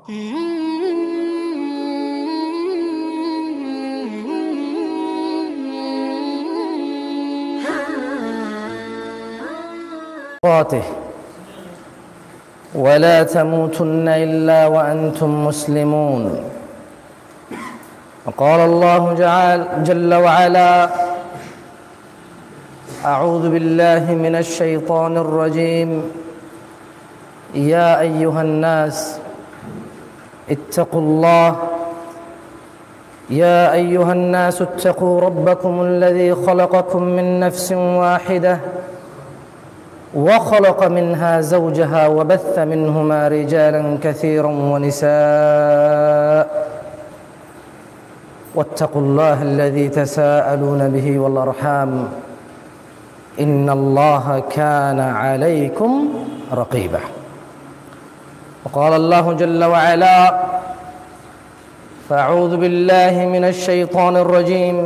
ولا تموتن إلا وأنتم مسلمون. وقال الله جل وعلا: أعوذ بالله من الشيطان الرجيم. يا أيها الناس اتقوا الله يا أيها الناس اتقوا ربكم الذي خلقكم من نفس واحدة وخلق منها زوجها وبث منهما رجالا كثيرا ونساء واتقوا الله الذي تساءلون به والأرحام إن الله كان عليكم رقيبا. وقال الله جل وعلا: فأعوذ بالله من الشيطان الرجيم.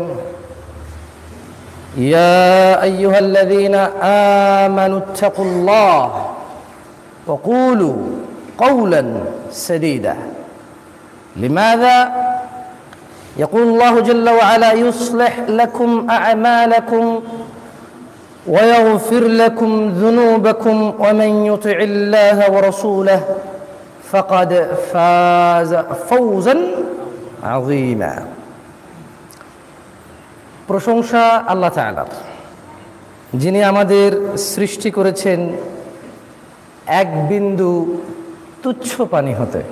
يا أيها الذين آمنوا اتقوا الله وقولوا قولا سديدا. لماذا؟ يقول الله جل وعلا: يصلح لكم أعمالكم ويغفر لكم ذنوبكم ومن يطع الله ورسوله فقد فاز فوزا عظيما. প্রশংসা আল্লাহ তাআলার, যিনি আমাদের সৃষ্টি করেছেন এক বিন্দু তুচ্ছ পানি হতে,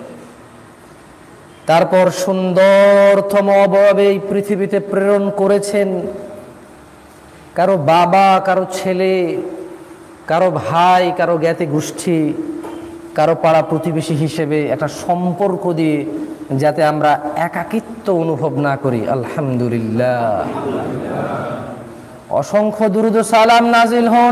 তারপর সুন্দরতম অবয়বে এই পৃথিবীতে প্রেরণ করেছেন। কারো বাবা, কারো ছেলে, কারো ভাই, কারো জ্ঞাতি গোষ্ঠী, কারো পাড়া প্রতিবেশী হিসেবে একটা সম্পর্ক দিয়ে, যাতে আমরা একাকিত্ব অনুভব না করি। আলহামদুলিল্লাহ। অসংখ্য দুরূদ ও সালাম নাজিল হন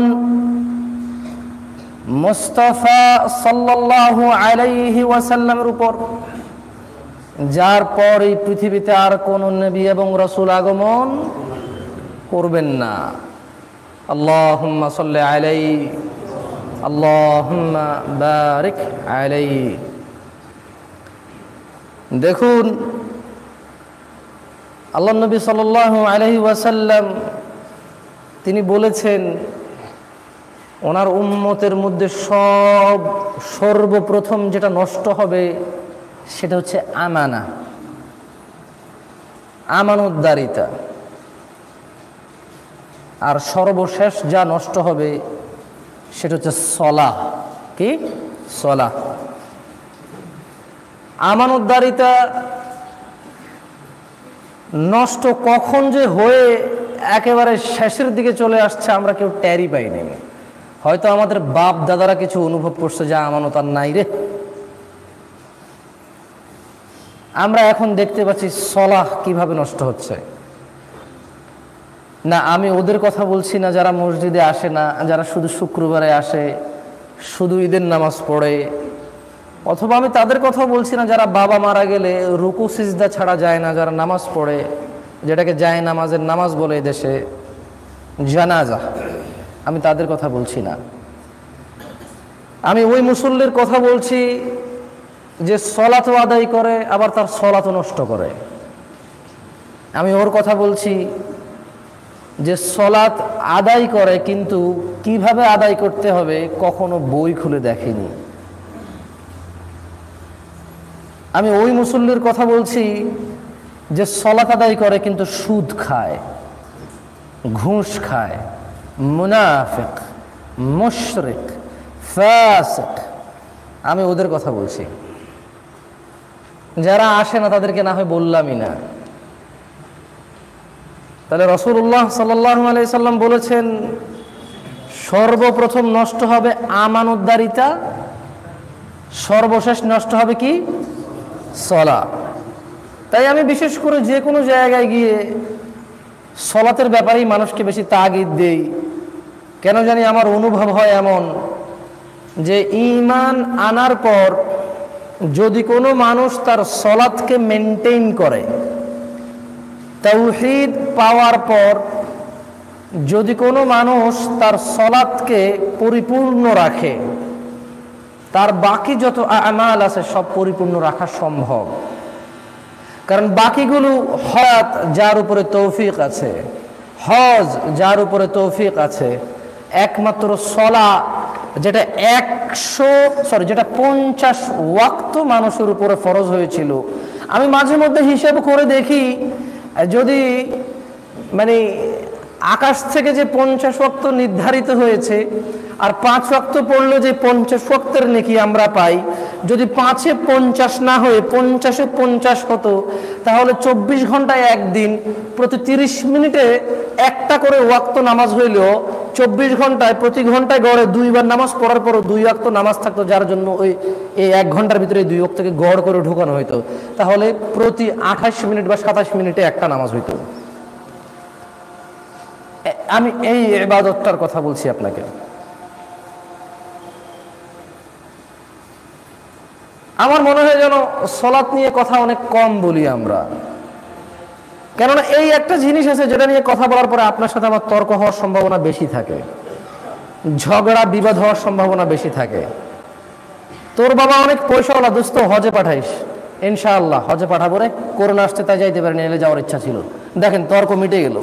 মুস্তাফা সাল্লাল্লাহু আলাইহি ওয়াসাল্লামের উপর, যার পর এই পৃথিবীতে আর কোন নবী এবং রাসূল আগমন করবেন না। আল্লাহুম্মা সাল্লি আলাইহি আল্লাহুম্মা বারিক আলাইহি। দেখুন, আল্লাহ নবী সাল্লাল্লাহু আলাইহি ওয়াসাল্লাম তিনি বলেছেন, ওনার উম্মতের মধ্যে সর্বপ্রথম যেটা নষ্ট হবে সেটা হচ্ছে আমানতদারিতা, আর সর্বশেষ যা নষ্ট হবে সেটা হচ্ছে সলাহ। কি? সলাহ। আমানতদারিতা নষ্ট কখন যে হয়ে একেবারে শেষের দিকে চলে আসছে আমরা কেউ টেরই পাইনি। হয়তো আমাদের বাপ দাদারা কিছু অনুভব করছে যে আমানত আর নাই রে। আমরা এখন দেখতে পাচ্ছি সলাহ কিভাবে নষ্ট হচ্ছে। না, আমি ওদের কথা বলছি না যারা মসজিদে আসে না, যারা শুধু শুক্রবারে আসে, শুধু ঈদের নামাজ পড়ে, অথবা আমি তাদের কথা বলছি না যারা বাবা মারা গেলে রুকু সিজদা ছাড়া যায় না, যারা নামাজ পড়ে, যেটাকে যায় নামাজের নামাজ বলে দেশে, জানাজা। আমি তাদের কথা বলছি না। আমি ওই মুসল্লির কথা বলছি যে সলাতও আদায় করে আবার তার সলাতও নষ্ট করে। আমি ওর কথা বলছি যে সলাত আদায় করে কিন্তু কিভাবে আদায় করতে হবে কখনো বই খুলে দেখেনি। আমি ওই মুসল্লির কথা বলছি যে সলাত আদায় করে কিন্তু সুদ খায়, ঘুষ খায়, মুনাফিক, মুশরিক, ফাসিক। আমি ওদের কথা বলছি। যারা আসে না তাদেরকে না হয় বললামই না। তাহলে রাসূলুল্লাহ সাল্লাল্লাহু আলাইহি সাল্লাম বলেছেন সর্বপ্রথম নষ্ট হবে আমানতদারিতা, সর্বশেষ নষ্ট হবে কি? সলাহ। তাই আমি বিশেষ করে যে কোনো জায়গায় গিয়ে সলাতের ব্যাপারেই মানুষকে বেশি তাগিদ দেই। কেন জানি আমার অনুভব হয় এমন যে ঈমান আনার পর যদি কোনো মানুষ তার সলাতকে মেনটেইন করে, তাওহীদ পাওয়ার পর যদি কোনো মানুষ তার সলাতকে পরিপূর্ণ রাখে, তার বাকি যত আমাল আছে সব পরিপূর্ণ রাখা সম্ভব। কারণ বাকিগুলো হজ যার উপরে তৌফিক আছে, হজ যার উপরে তৌফিক আছে, একমাত্র সলা যেটা 50 ওয়াক্ত মানুষের উপরে ফরজ হয়েছিল। আমি মাঝে মধ্যে হিসাব করে দেখি, যদি মানে আকাশ থেকে যে 50 ওয়াক্ত নির্ধারিত হয়েছে আর 5 ওয়াক্ত পড়লে যে 50 ওয়াক্তের নেকি আমরা পাই, যদি 5-এ 50 না হয়ে 50-এ 50 হতো, তাহলে 24 ঘন্টায় একদিন প্রতি 30 মিনিটে একটা করে ওয়াক্ত নামাজ হইলেও 24 ঘন্টায় প্রতি ঘন্টায় গড়ে 2 বার নামাজ পড়ার পরও 2 ওয়াক্ত নামাজ থাকতো, যার জন্য ওই এই 1 ঘন্টার ভিতরে 2 ওয়াক্তকে গড় করে ঢোকানো হইতো। তাহলে প্রতি 28 মিনিট বা 27 মিনিটে একটা নামাজ হইতো। আমি এই ইবাদতটার কথা বলছি আপনাকে। আমার মনে হয় যেন সালাত নিয়ে কথা অনেক কম বলি আমরা, কেননা এই একটা জিনিস আছে যেটা নিয়ে কথা বলার পরে আপনার সাথে আমার তর্ক হওয়ার সম্ভাবনা বেশি থাকে, ঝগড়া বিবাদ হওয়ার সম্ভাবনা বেশি থাকে। তোর বাবা অনেক পয়সাওয়ালা, দোস্ত হজে পাঠাইস, ইনশাআল্লাহ হজে পাঠাবো রে, করোনা আসতে তাই যাইতে পারেনি, এলে যাওয়ার ইচ্ছা ছিল। দেখেন তর্ক মিটে গেল।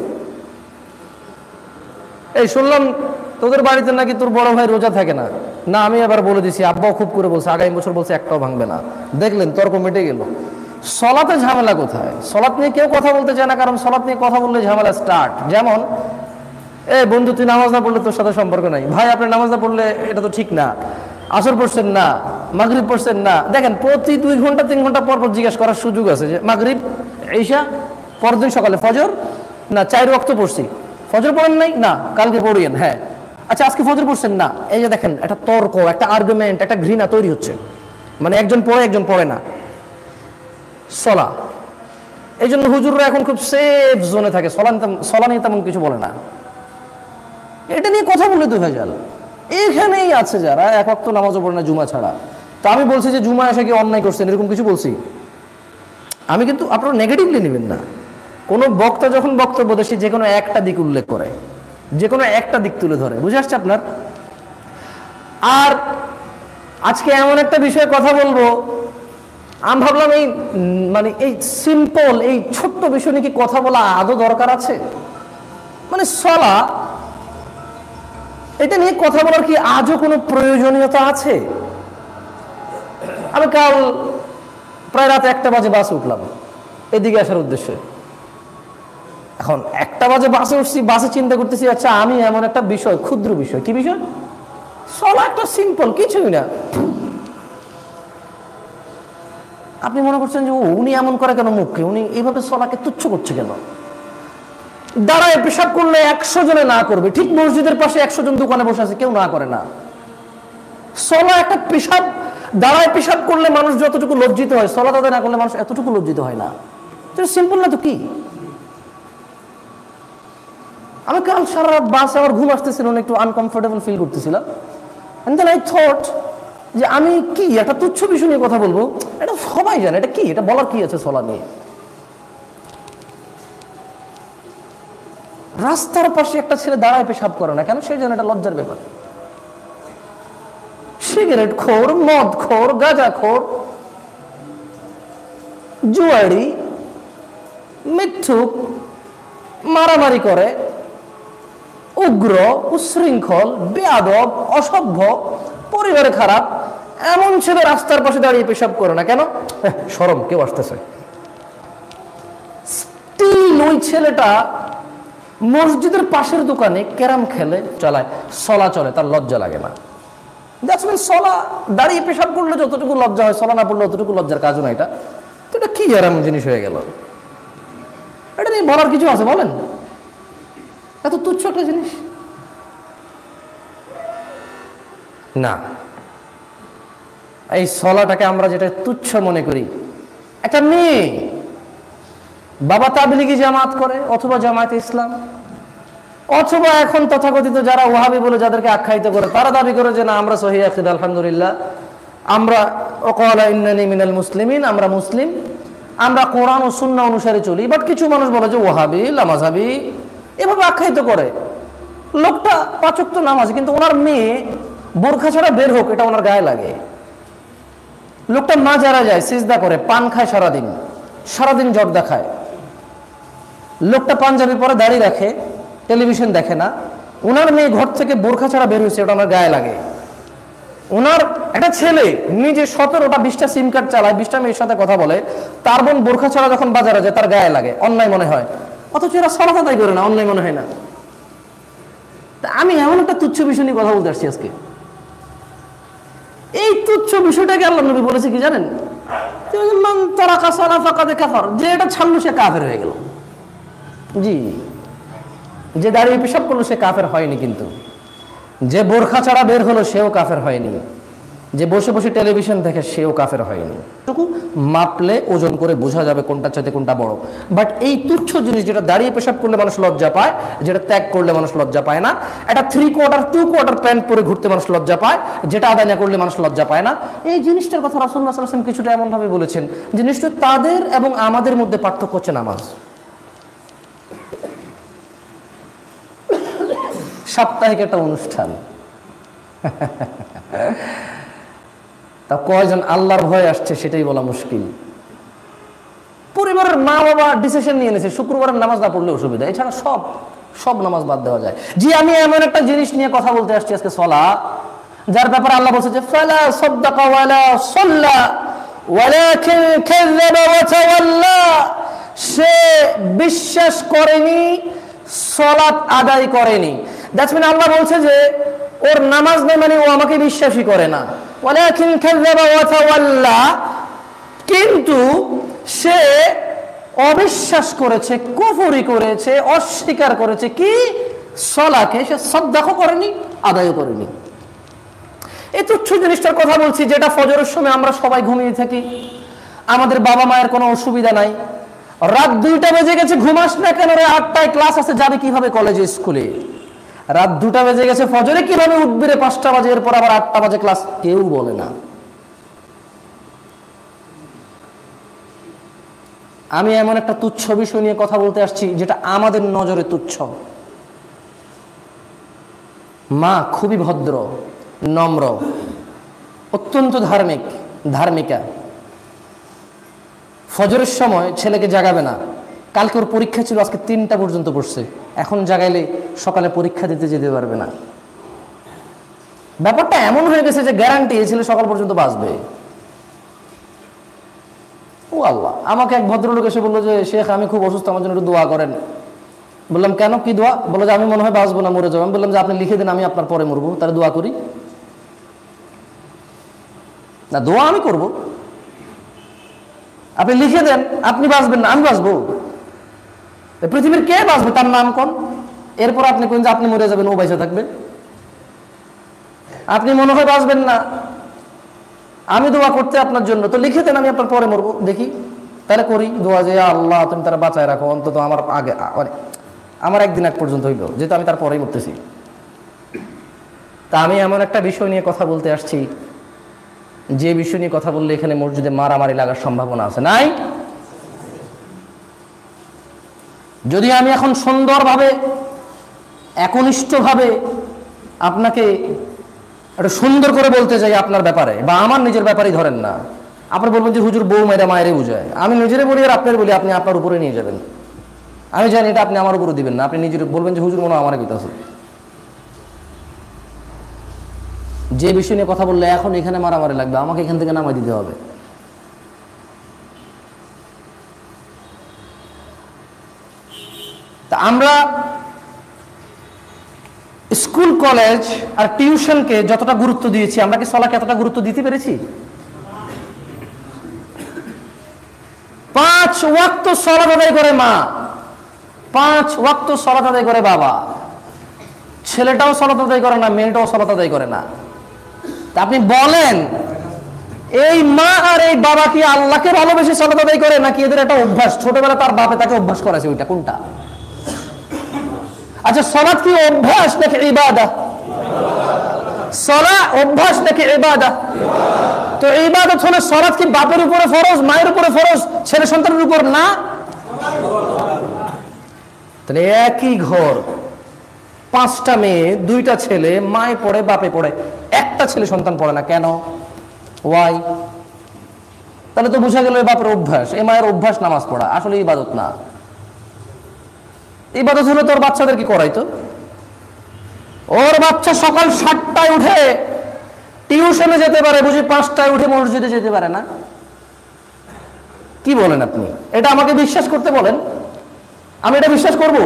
এই শুনলাম তোদের বাড়িতে নাকি তোর বড় ভাই রোজা থাকে না। না, আমি আবার বলে দিছি, আব্বাও খুব করে বলছে, আগামী বছর বলছে একটাও ভাঙবে না। দেখলেন তর্ক মিটে গেল। সলাতে ঝামেলা কোথায়? সলাত নিয়ে কেউ কথা বলতে চায় না, কারণ সলাত নিয়ে কথা বললে ঝামেলা স্টার্ট। যেমন বন্ধু তুই নামাজ না পড়লে তোর সাথে সম্পর্ক নাই, ভাই আপনি নামাজ না পড়লে এটা তো ঠিক না, আসর পড়ছেন না, মাগরিব পড়ছেন না। দেখেন প্রতি 2 ঘন্টা 3 ঘন্টা পর পর জিজ্ঞাসা করার সুযোগ আছে যে মাগরিব, ঈশা, পরদিন সকালে ফজর, না 4 ওয়াক্ত পড়ছি, ফজর পড়েন নাই, না কালকে পড়িয়েন, হ্যাঁ আচ্ছা আজকে ফজর পড়ছেন না। এই যে দেখেন একটা তর্ক, একটা আর্গুমেন্ট, একটা ঘৃণা তৈরি হচ্ছে, মানে একজন পড়ে একজন পড়ে না। সলা, এই জন্য হুজুররা এখন খুব সেফ জোনে থাকে, সলা নিয়ে তেমন কিছু বলে না। এটা নিয়ে কথা বললে তো ভেজাল। এখানেই আছে যারা এক ওয়াক্ত নামাজও পড়ে না জুমা ছাড়া। তো আমি বলছি যে জুমা এসে কি অন্যায় করছেন এরকম কিছু বলছি আমি, কিন্তু আপনারা নেগেটিভলি নেবেন না। কোনো বক্তা যখন বক্তব্য দেয় সে যে কোনো একটা দিক উল্লেখ করে, যে কোনো একটা দিক তুলে ধরে, বুঝে আসছে আপনার? আর আজকে এমন একটা বিষয়ে কথা বলবো, আমি ভাবলাম এই মানে এই সিম্পল এই ছোট্ট বিষয় নিয়ে কি কথা বলা আদৌ দরকার আছে? মানে সলা, এটা নিয়ে কথা বলার কি আজও কোনো প্রয়োজনীয়তা আছে? আমি কাল প্রায় রাত 1টা বাজে বাসে উঠলাম এদিকে আসার উদ্দেশ্যে। এখন 1টা বাজে বাসে উঠছি, বাসে চিন্তা করতেছি আচ্ছা আমি এমন একটা বিষয়, ক্ষুদ্র বিষয়, কি বিষয়? সলা একটা সিম্পল কিছুই না। আপনি মনে করছেন যে উনি এমন করে কেন মুখকে, উনি এইভাবে সলাকে তুচ্ছ করছে কেন? দাঁড়ায় পেশাব করলে 100 জনে না করবে, ঠিক মসজিদের পাশে 100 জন দোকানে বসে আছে, কেউ না করে না। সলা একটা পেশাব, দাঁড়ায় পেশাব করলে মানুষ যতটুকু লজ্জিত হয়, সলা তাদের না করলে মানুষ এতটুকু লজ্জিত হয় না। সিম্পল না তো কি? আমি কাল সারা রাত বাসে আমার ঘুম আসতেছিল, একটু আনকমফোর্টেবল ফিল করতেছিলাম। এন্ড দেন আই থট যে আমি কি একটা তুচ্ছ বিষয় নিয়ে কথা বলবো, এটা সবাই জানে, এটা কি, এটা বলার কি আছে সলা নিয়ে? রাস্তার পাশে একটা ছেলে দাঁড়ায় পেশাব করে না কেন? সেই জন্য এটা লজ্জার ব্যাপার। সিগারেট খোর, মদ খোর, গাঁজা খোর, জুয়ারি, মিথ্যুক, মারামারি করে, উগ্র, উশৃঙ্খল, বেয়াদব, অসভ্য, পরিবারে খারাপ, এমন ছেলে রাস্তার পাশে দাঁড়িয়ে পেশাব করে না কেন? শরম, কেউ আসতেছে। স্টিল ওই ছেলেটা মসজিদের পাশের দোকানে ক্যারাম খেলে, চালায়, সলা চলে, তার লজ্জা লাগে না। দ্যাটস মিন সলা দাঁড়িয়ে পেশাব করলে যতটুকু লজ্জা হয়, সলা না পড়লে অতটুকু লজ্জার কাজও না। এটা তো এটা কি এরকম জিনিস হয়ে গেল? এটা নিয়ে বলার কিছু আছে বলেন? এত তুচ্ছ একটা জিনিস না। এই সলাটাকে আমরা যেটা তুচ্ছ মনে করি, একটা মেয়ে বাবা তাবলিগি জামাত করে অথবা জামায়াতে ইসলাম, অথবা এখন তথাকথিত যারা ওয়াহাবি বলে যাদেরকে আখ্যায়িত করে, তারা দাবি করে যে না আমরা সহিহ আকীদা আলহামদুলিল্লাহ, আমরা ওয়াকালা ইন্নানি মিনাল মুসলিমিন, আমরা মুসলিম, আমরা কোরআন ও সুন্নাহ অনুসারে চলি। বাট কিছু মানুষ বলে যে ওয়াহাবি, লামাযাবি, এভাবে আখ্যায়িত করে। লোকটা 5 ওয়াক্ত নামাজ, কিন্তু ওনার মেয়ে বোরখা ছাড়া বের হোক এটা ওনার গায়ে লাগে। লোকটা মাজারা যায়, সিজদা করে, পান খায় সারাদিন, সারাদিন জর্দা খায়। লোকটা পাঞ্জাবি পরে, দাড়ি রাখে, টেলিভিশন দেখে না। ওনার মেয়ে ঘর থেকে বোরখা ছাড়া বের হয়েছে, ওটা আমার গায়ে লাগে। ওনার একটা ছেলে নিজে 17টা 20টা সিম কার্ড চালায়, 20টা মেয়ের সাথে কথা বলে, তার বোন বোরখা ছাড়া যখন বাজারে যায় তার গায়ে লাগে, অন্যায় মনে হয়। অথচ এরা সালাত আদায় করে না, অন্যায় মনে হয় না। আমি এমন একটা তুচ্ছ বিষয় নিয়ে কথা বলতে আসছি আজকে। এই তুচ্ছ বিষয়টাকে আল্লাহ নবী বলেছে কি জানেন? যে এটা ছাড়লো সে কাফের হয়ে গেল। জি, যে দাঁড়িয়ে পেশাব করলো সে কাফের হয়নি, কিন্তু যে বোরখা ছাড়া বের হলো সেও কাফের হয়নি, যে বসে বসে টেলিভিশন দেখে সেও কাফের হয়নি। মাপলে ওজন করে বোঝা যাবে কোনটা চাইতে কোনটা বড়। বাট এই তুচ্ছ জিনিস, যেটা দাঁড়িয়ে পেশাব করলে মানুষ লজ্জা পায়, যেটা ত্যাগ করলে মানুষ লজ্জা পায় না, এটা 3/4 2/4 প্যান্ট পরে ঘুরতে মানুষ লজ্জা পায়, যেটা আদায় না করলে মানুষ লজ্জা পায় না, এই জিনিসটার কথা রাসূলুল্লাহ সাল্লাল্লাহু আলাইহি ওয়াসাল্লাম কিছুটা এমন ভাবে বলেছেন যে নিশ্চয় তাদের এবং আমাদের মধ্যে পার্থক্য হচ্ছে নামাজ। সাপ্তাহিক একটা অনুষ্ঠান, তা কয়জন আল্লাহর ভয় আসছে সেটাই বলা মুশকিল। পরিবারের মা বাবা ডিসিশন নিয়ে নিয়েছে শুক্রবারের নামাজ না পড়লে অসুবিধা, এছাড়া সব নামাজ বাদ দেওয়া যায়। জি, আমি এমন একটা জিনিস নিয়ে কথা বলতে আসছি আজকে, সালাত, যার ব্যাপারে আল্লাহ বলছে যে ফালা সাদ্দাকা ওয়ালা সাল্লা ওয়ালাকিন কাযাবা ওয়া তাওয়াল্লা, সে বিশ্বাস করেনি, সালাত আদায় করেনি। দ্যাটস মিন আল্লাহ বলছে যে ওর নামাজ নেই মানে ও আমাকে বিশ্বাসই করে না। ওয়ালাকিন কাযাবা ওয়া তাওয়াল্লা, কিন্তু সে অবিশ্বাস করেছে, কুফরি করেছে, অস্বীকার করেছে কি? সলাকে সে সাদ্দাকও করেনি, আদায়ও করেনি। এই তুচ্ছ জিনিসটার কথা বলছি, যেটা ফজরের সময় আমরা সবাই ঘুমিয়ে থাকি, আমাদের বাবা মায়ের কোনো অসুবিধা নাই, রাত 2টা বেজে গেছে, ঘুমাস না কেন রে, 8টায় ক্লাস আছে, যাবে কিভাবে কলেজে স্কুলে, রাত 2টা বেজে গেছে, ফজরে কিভাবে উঠবে রে, 5টা বাজে, এরপর আবার 8টা বাজে ক্লাস, কেউ বলে না। আমি এমন একটা তুচ্ছ বিষয় নিয়ে কথা বলতে আসছি যেটা আমাদের নজরে তুচ্ছ। মা খুবই ভদ্র, নম্র, অত্যন্ত ধার্মিকা। ফজরের সময় ছেলেকে জাগাবে না, কালকে ওর পরীক্ষা ছিল, আজকে 3টা পর্যন্ত পড়ছে, এখন জাগাইলে সকালে পরীক্ষা দিতে যেতে পারবে না। ব্যাপারটা এমন হয়ে গেছে যে গ্যারান্টি এই ছেলে সকাল পর্যন্ত বাঁচবে। ও আল্লাহ, আমাকে এক ভদ্রলোক এসে বললো যে শেখ আমি খুব অসুস্থ, আমার জন্য একটু দোয়া করেন। বললাম কেন, কি দোয়া? বললো যে আমি মনে হয় বাঁচবো না, মরে যাবো। আমি বললাম যে আপনি লিখে দেন, আমি আপনার পরে মরবো, তাহলে দোয়া করি না, দোয়া আমি করব, আপনি লিখে দেন, আপনি বাঁচবেন না, আমি বাঁচবো। পৃথিবীর কে বাঁচবে তার নাম কোন? এরপর আপনি কোন যে আপনি মরে যাবেন, ও বেঁচে থাকবে? আপনি মনে হয় বাঁচবেন না, আমি দোয়া করতে আপনার জন্য, তো লিখে দেন, আমি আপনার পরে মরবো, দেখি। তাহলে করি দোয়া যে আল্লাহ তুমি তারা বাঁচায় রাখো, অন্তত আমার আগে, আমার একদিন এক পর্যন্ত হইলো, যেহেতু আমি তার পরেই মরতেছি। তা আমি এমন একটা বিষয় নিয়ে কথা বলতে আসছি, যে বিষয় নিয়ে কথা বললে এখানে মসজিদে মারামারি লাগার সম্ভাবনা আছে, নাই? যদি আমি এখন সুন্দরভাবে, একনিষ্ঠভাবে আপনাকে একটা সুন্দর করে বলতে চাই আপনার ব্যাপারে, বা আমার নিজের ব্যাপারেই ধরেন না, আপনি বলবেন যে হুজুর বউ মেয়েরা মায়েরে বুঝায়, আমি নিজেরে বলি আর আপনার বলি, আপনি আপনার উপরে নিয়ে যাবেন। আমি জানি এটা আপনি আমার উপরে দিবেন না, আপনি নিজের বলবেন যে হুজুর মনে আমার কইতাছে। যে বিষয় নিয়ে কথা বললে এখন এখানে মারামারি লাগবে, আমাকে এখান থেকে নামাই দিতে হবে। তা আমরা স্কুল কলেজ আর টিউশনকে যতটা গুরুত্ব দিয়েছি, আমরা কি সালাকে এতটা গুরুত্ব দিতে পেরেছি? 5 ওয়াক্ত সালাত আদায় করে মা, 5 ওয়াক্ত সালাত আদায় করে বাবা, ছেলেটাও সালাত আদায় করে না, মেয়েটাও সালাত আদায় করে না। তা আপনি বলেন এই মা আর এই বাবা কি আল্লাহকে ভালোবেসে সালাত আদায় করে, নাকি এদের একটা অভ্যাস, ছোটবেলা তার বাপে তাকে অভ্যাস করাছে, ওইটা কোনটা? আচ্ছা, সালাত কি অভ্যাস নাকি ইবাদত? সালাত অভ্যাস নাকি ইবাদত? তো ইবাদত হলে সালাত কি বাপের উপরে ফরজ, মায়ের উপরে ফরজ, ছেলে সন্তানের উপর না? তাহলে একই ঘর, 5টা মেয়ে, 2টা ছেলে, মায়ে পড়ে বাপে পড়ে, একটা ছেলে সন্তান পড়ে না কেন? ওয়াই? তাহলে তো বোঝা গেল এই বাপের অভ্যাস, এই মায়ের অভ্যাস নামাজ পড়া, আসলে ইবাদত না। ইবাদত হলে তোর বাচ্চাদের কি করাইতো? ওর বাচ্চা সকাল 7টায় উঠে টিউশনে যেতে পারে, বুঝি 5টায় উঠে মসজিদে যেতে পারে না? কি বলেন আপনি? এটা আমাকে বিশ্বাস করতে বলেন, আমি এটা বিশ্বাস করব?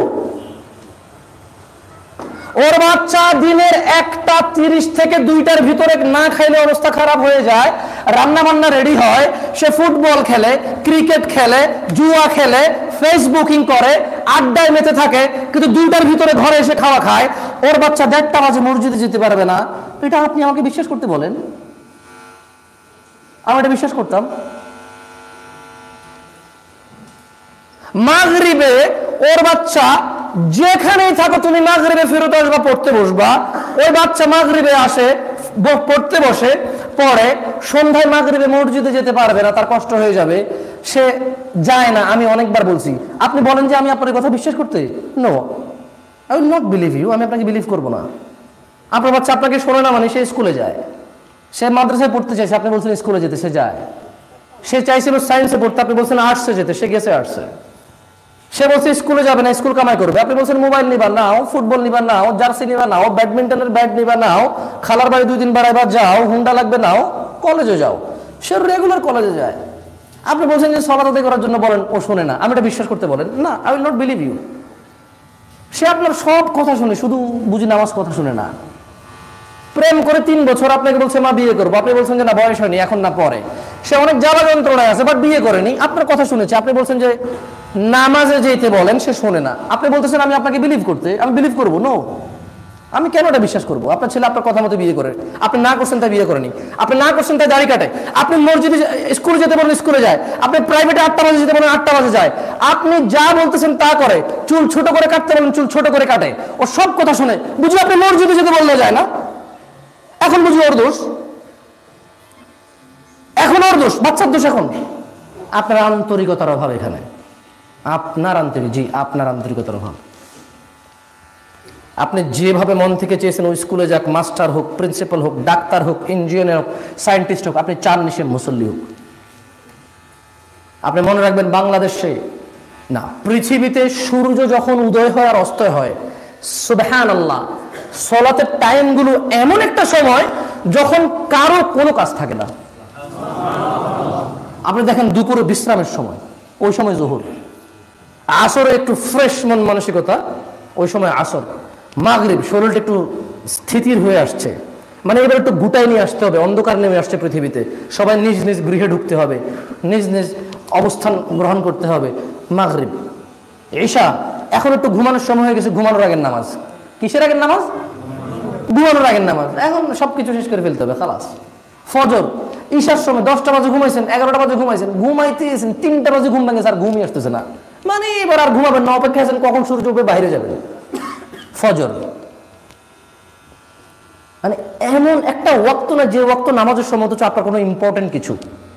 ওর বাচ্চা দিনের 1:30 থেকে 2টার ভিতরে না খাইলে অবস্থা খারাপ হয়ে যায়, রান্না বান্না রেডি হয়, সে ফুটবল খেলে, ক্রিকেট খেলে, জুয়া খেলে, ফেসবুকিং করে, আড্ডায় মেতে থাকে, কিন্তু 2টার ভিতরে ঘরে এসে খাওয়া খায়। ওর বাচ্চা 1:30 বাজে মসজিদে যেতে পারবে না, এটা আপনি আমাকে বিশ্বাস করতে বলেন? আমি এটা বিশ্বাস করতাম। মাগরিবে ওর বাচ্চা যেখানেই থাকো, তুমি মাগরিবে ফেরত আসবা, পড়তে বসবা, ওই বাচ্চা মাগরিবে আসে, পড়তে বসে, পড়ে, সন্ধ্যায় মাগরিবে মসজিদে যেতে পারবে না, তার কষ্ট হয়ে যাবে, সে যায় না। আমি অনেকবার বলছি, আপনি বলেন যে আমি আপনার কথা বিশ্বাস করতে? No, I will not believe you. আমি আপনাকে বিলিভ করবো না। আপনার বাচ্চা আপনাকে শোনে না মানে সে স্কুলে যায়, সে মাদ্রাসায় পড়তে চাইছে, আপনি বলছেন স্কুলে যেতে, সে যায়। সে চাইছিল সায়েন্সে পড়তে, আপনি বলছেন আর্টসে যেতে, সে গেছে আর্টসে। সে বলছে স্কুলে যাবে না, স্কুল কামাই করবে, আপনি বলছেন মোবাইল নিবা নাও, ফুটবল নিবা নাও, জার্সি নিবা নাও, ব্যাডমিন্টনের ব্যাট নিবা নাও, খালার বাড়ি 2 দিন বেড়াইবার যাও, হুন্ডা লাগবে নাও, কলেজে যাও। সে রেগুলার কলেজে যায়। আপনি বলছেন যে সালাত আদায় করার জন্য বলেন, ও শোনে না, আমি এটা বিশ্বাস করতে বলেন না? I will not believe you. সে আপনার সব কথা শুনে, শুধু বুঝি নামাজ কথা শুনে না। প্রেম করে 3 বছর আপনাকে বলছে মা বিয়ে করবো, আপনি বলছেন যে না বয়স হয়নি, এখন না পরে। সে অনেক জ্বালা যন্ত্রণায় আছে, বাট বিয়ে করেনি, আপনার কথা শুনেছে। আপনি বলছেন যে নামাজে যেতে বলেন, সে শোনে না। আপনি বলতেছেন আমি আপনাকে বিলিভ করতে, আমি বিলিভ করবো? নো, আমি কেন এটা বিশ্বাস করবো? আপনার ছেলে আপনার কথা মতো বিয়ে করে, আপনি না করছেন তাই বিয়ে করেনি, আপনি না করছেন তাই দাড়ি কাটে, আপনি মসজিদে স্কুলে যেতে বলেন স্কুলে যায়, আপনি প্রাইভেটে 8টা বাজে যেতে বলেন 8টা বাজে যায়, আপনি যা বলতেছেন তা করে, চুল ছোট করে কাটতে বলেন চুল ছোট করে কাটে, ও সব কথা শুনে। বুঝি আপনি মসজিদে যেতে বললে যায় না? এখন বুঝি ওর দোষ, এখন ওর দোষ, বাচ্চার দোষ। এখন আপনার আন্তরিকতার অভাব, এখানে আপনার আপনার আন্তরিকতার অভাব। আপনি যেভাবে মন থেকে চেয়েছেন ওই স্কুলে যাক, মাস্টার হোক, প্রিন্সিপাল হোক, ডাক্তার হোক, ইঞ্জিনিয়ার হোক, সায়েন্টিস্ট হোক, আপনি চান নিশে মুসল্লি হোক। আপনি মনে রাখবেন, বাংলাদেশে না, পৃথিবীতে সূর্য যখন উদয় হয় আর অস্ত হয়, সুবহানাল্লাহ, সালাতের টাইমগুলো এমন একটা সময় যখন কারো কোনো কাজ থাকে না। আপনি দেখেন দুপুরে বিশ্রামের সময়, ওই সময় জোহর। আসরে একটু ফ্রেশ মন মানসিকতা, ওই সময় আসর। মাগরিব শরীরটা একটু স্থিতির হয়ে আসছে, মানে এবার একটু গুটাই নিয়ে আসতে হবে, অন্ধকার নেমে আসছে পৃথিবীতে, সবাই নিজ নিজ গৃহে ঢুকতে হবে, নিজ নিজ অবস্থান গ্রহণ করতে হবে। মাগরিব, ঈশা, এখন একটু ঘুমানোর সময় হয়ে গেছে, ঘুমানোর আগের নামাজ। কিসের আগের নামাজ? ঘুমানোর আগের নামাজ। এখন সবকিছু শেষ করে ফেলতে হবে, খালাস। ফজর, ঈশার সময় 10টা বাজে ঘুমাইছেন, 11টা বাজে ঘুমাইছেন, ঘুমাইতেছেন 3টা বাজে ঘুম ভেঙেছে, আর ঘুমিয়ে আসতেছে না, মানে এবার আর ঘুমাবেন না, অপেক্ষা আছেন কখন সূর্য উঠবে বাইরে যাবেন। ফজর, মানে এমন একটা ওয়াক্ত না যে ওয়াক্ত নামাজের সময়, অথচ আপনার কোনো ইম্পর্টেন্ট কিছু,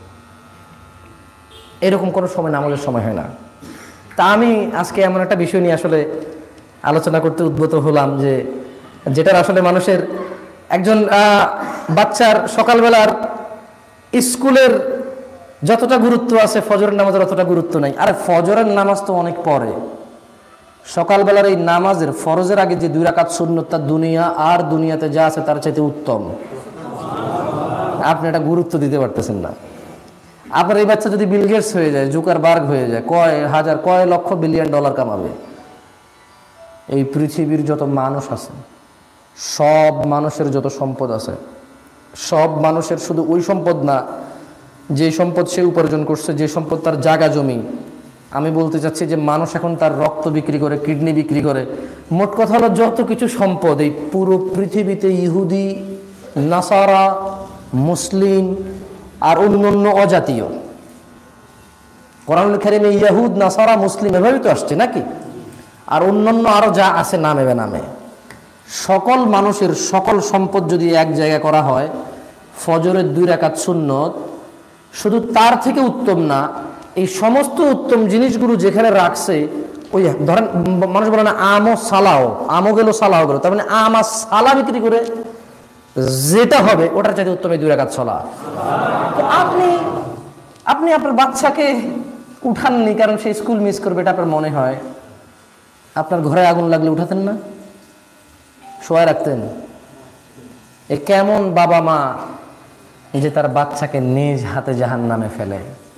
এরকম কোনো সময় নামাজের সময় হয় না। তা আমি আজকে এমন একটা বিষয় নিয়ে আসলে আলোচনা করতে উদ্বুদ্ধ হলাম, যে যেটার আসলে মানুষের, একজন বাচ্চার সকালবেলার স্কুলের যতটা গুরুত্ব আছে, ফজরের নামাজের অতটা গুরুত্ব নাই। আরে ফজরের নামাজ তো অনেক পরে, সকালবেলার এই নামাজের ফরজের আগে যে 2 রাকাত সুন্নত, তা দুনিয়া আর দুনিয়াতে যা আছে তার চাইতে উত্তম। আপনি এটা গুরুত্ব দিতে পারতেছেন না। আপনার এই বাচ্চা যদি বিল গেটস হয়ে যায়, জুকারবার্গ হয়ে যায়, কয় লক্ষ বিলিয়ন ডলার কামাবে। এই পৃথিবীর যত মানুষ আছে, সব মানুষের যত সম্পদ আছে, সব মানুষের শুধু ওই সম্পদ না যে সম্পদ সে উপার্জন করছে, যে সম্পদ তার জায়গা জমি। আমি বলতে চাচ্ছি যে মানুষ এখন তার রক্ত বিক্রি করে, কিডনি বিক্রি করে। মোট কথা হলো যত কিছু সম্পদ এই পুরো পৃথিবীতে, ইহুদি, নাসারা, মুসলিম আর অন্যান্য অজাতীয়, কোরআনুল কারীমে ইহুদ, নাসারা, মুসলিম এভাবেই তো আসছে নাকি, আর অন্যান্য আরো যা আছে নামে বেনামে, সকল মানুষের সকল সম্পদ যদি এক জায়গায় করা হয়, ফজরের 2 রাকাত সুন্নত শুধু তার থেকে উত্তম না, এই সমস্ত উত্তম জিনিসগুলো যেখানে রাখছে, ওই ধরেন মানুষ বলে না আমও সালাও, আমও গেল সালাও গেল, তার মানে আম আর সালা বিক্রি করে যেটা হবে ওটার চাইতে উত্তম এই 2 রাকাত সালাত। তো আপনি আপনার বাচ্চাকে উঠাননি কারণ সে স্কুল মিস করবে, এটা আপনার মনে হয়। আপনার ঘরে আগুন লাগলে উঠাতেন না, শোয়ায় রাখতেন? এ কেমন বাবা মা যে তার বাচ্চাকে নিজ হাতে জাহান্নামে ফেলে?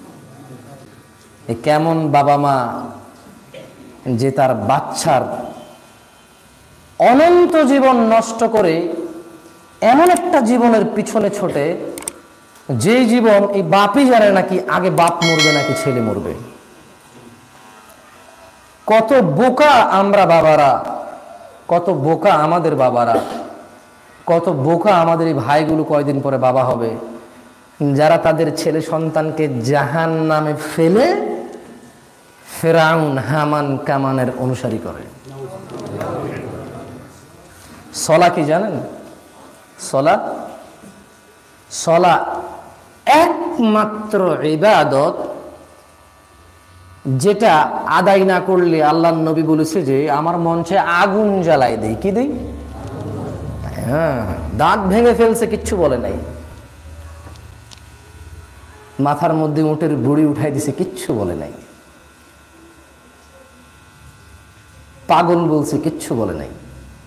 এ কেমন বাবা মা যে তার বাচ্চার অনন্ত জীবন নষ্ট করে এমন একটা জীবনের পিছনে ছোটে যে জীবন এই বাপই জানে নাকি আগে বাপ মরবে নাকি ছেলে মরবে। কত বোকা আমরা বাবারা, কত বোকা আমাদের বাবারা, কত বোকা আমাদের এই ভাইগুলো কয়দিন পরে বাবা হবে, যারা তাদের ছেলে সন্তানকে জাহান্নামে ফেলে ফেরাউন হামান কামানের অনুসারী করে। সলা কি জানেন? সলা সলা একমাত্র ইবাদত যেটা আদায় না করলে আল্লাহর নবী বলেছে যে আমার মঞ্চে আগুন জ্বালাই দেই। কি দেই? হ্যাঁ, দাঁত ভেঙে ফেলছে, কিচ্ছু বলে নাই। মাথার মধ্যে উটের বুড়ি উঠাই দিছে, কিচ্ছু বলে নাই। পাগল বলছে, কিচ্ছু বলে নাই।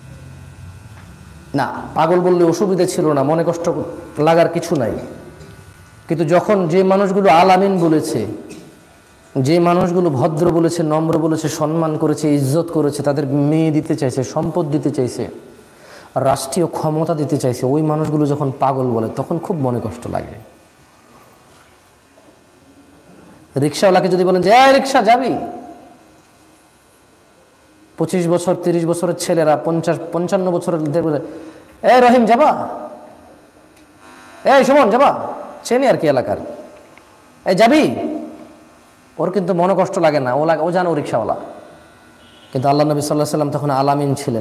না, পাগল বললে অসুবিধা ছিল না, মনে কষ্ট লাগার কিছু নাই। কিন্তু যখন যে মানুষগুলো আলামিন বলেছে, যে মানুষগুলো ভদ্র বলেছে, নম্র বলেছে, সম্মান করেছে, ইজ্জত করেছে, তাদের মেয়ে দিতে চাইছে, সম্পদ দিতে চাইছে, রাষ্ট্রীয় ক্ষমতা দিতে চাইছে, ওই মানুষগুলো যখন পাগল বলে তখন খুব মনে কষ্ট লাগে। রিক্সাওয়ালাকে যদি বলেন যে এই রিক্সা যাবি, 25 বছর 30 বছরের ছেলেরা 50-55 বছরের বলে এই রহিম যাবা, এই সুমন যাবা, চেনি আর কি এলাকার, এই যাবি, ওর কিন্তু মনে কষ্ট লাগে না, ও জানো রিক্সাওয়ালা। কিন্তু আল্লাহ নবী সাল্লাল্লাহু আলাইহি ওয়াসাল্লাম তখন আলামিন ছিলেন,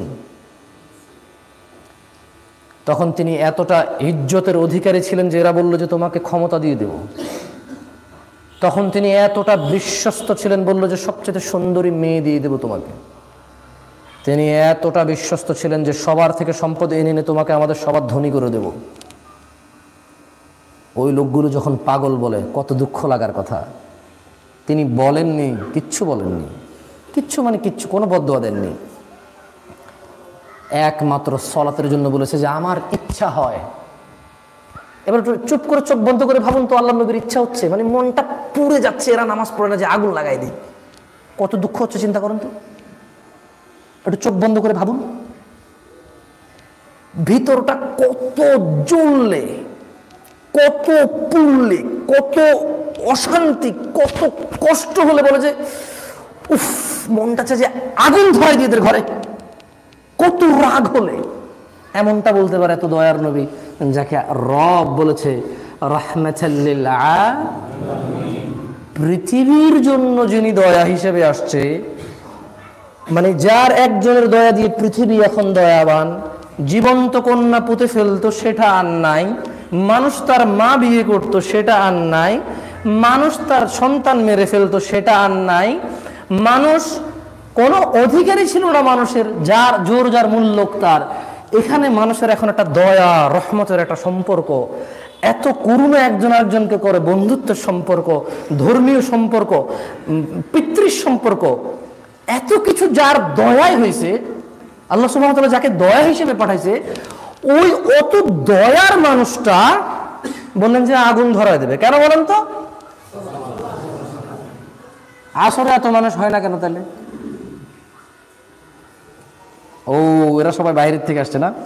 তখন তিনি এতটা ইজ্জতের অধিকারী ছিলেন যে এরা বলল যে তোমাকে ক্ষমতা দিয়ে দেব। তখন তিনি এতটা বিশ্বস্ত ছিলেন, বলল যে সবচেয়ে সুন্দরী মেয়ে দিয়ে দেব তোমাকে। তিনি এতটা বিশ্বস্ত ছিলেন যে সবার থেকে সম্পদ এনে এনে তোমাকে আমাদের সবার ধনী করে দেব। ওই লোকগুলো যখন পাগল বলে কত দুঃখ লাগার কথা। তিনি বলেননি, কিচ্ছু বলেননি, কিচ্ছু মানে কিচ্ছু, কোনো বদদোয়া দেননি। একমাত্র সলাতের জন্য বলেছে যে আমার ইচ্ছা হয়। এবার চুপ করে চোখ বন্ধ করে ভাবুন তো, আল্লাহ নবীর ইচ্ছা হচ্ছে, মানে মনটা পুড়ে যাচ্ছে, এরা নামাজ পড়ে না যে আগুন লাগাই দিই, কত দুঃখ হচ্ছে চিন্তা করুন তো। একটু চোখ বন্ধ করে ভাবুন, ভিতরটা কত জ্বললে, কত পুড়লে, কত অশান্তি, কত কষ্ট হলে বলে যে উফ, মনটা চায় যে আগুন ধরাই দিয়ে এদের ঘরে, কত রাগ হলে এমনটা বলতে পারে এত দয়ার নবী, যাকে রব বলেছে রাহমাতাল লিল আলামিন, পৃথিবীর জন্য যিনি দয়া হিসেবে আসছে, মানে যার একজনের দয়া দিয়ে পৃথিবী এখন দয়াবান। জীবন্ত কন্যা পুঁতে ফেলতো সেটা আর নাই, মানুষ তার মা বিয়ে করত সেটা আর নাই, মানুষ তার সন্তান মেরে ফেলতো সেটা আর নাই, মানুষ কোনো অধিকারী ছিল না মানুষের, যার জোর যার মূল্য তার। এখানে মানুষের এখন একটা দয়া রহমতের একটা সম্পর্ক, এত করুণা একজন আরেকজনকে করে, বন্ধুত্বের সম্পর্ক, ধর্মীয় সম্পর্ক, পিতৃ সম্পর্ক, এত কিছু যার দয়াই হয়েছে। আল্লাহ সুবহানাহু ওয়া তাআলা যাকে দয়া হিসেবে পাঠাইছে, ওই অত দয়ার মানুষটা বললেন যে আগুন ধরায় দেবে। কেন বলেন তো? আসরে এত মানুষ হয় না কেন তাহলে? ও, এরা সবাই বাইরের থেকে আসছে না,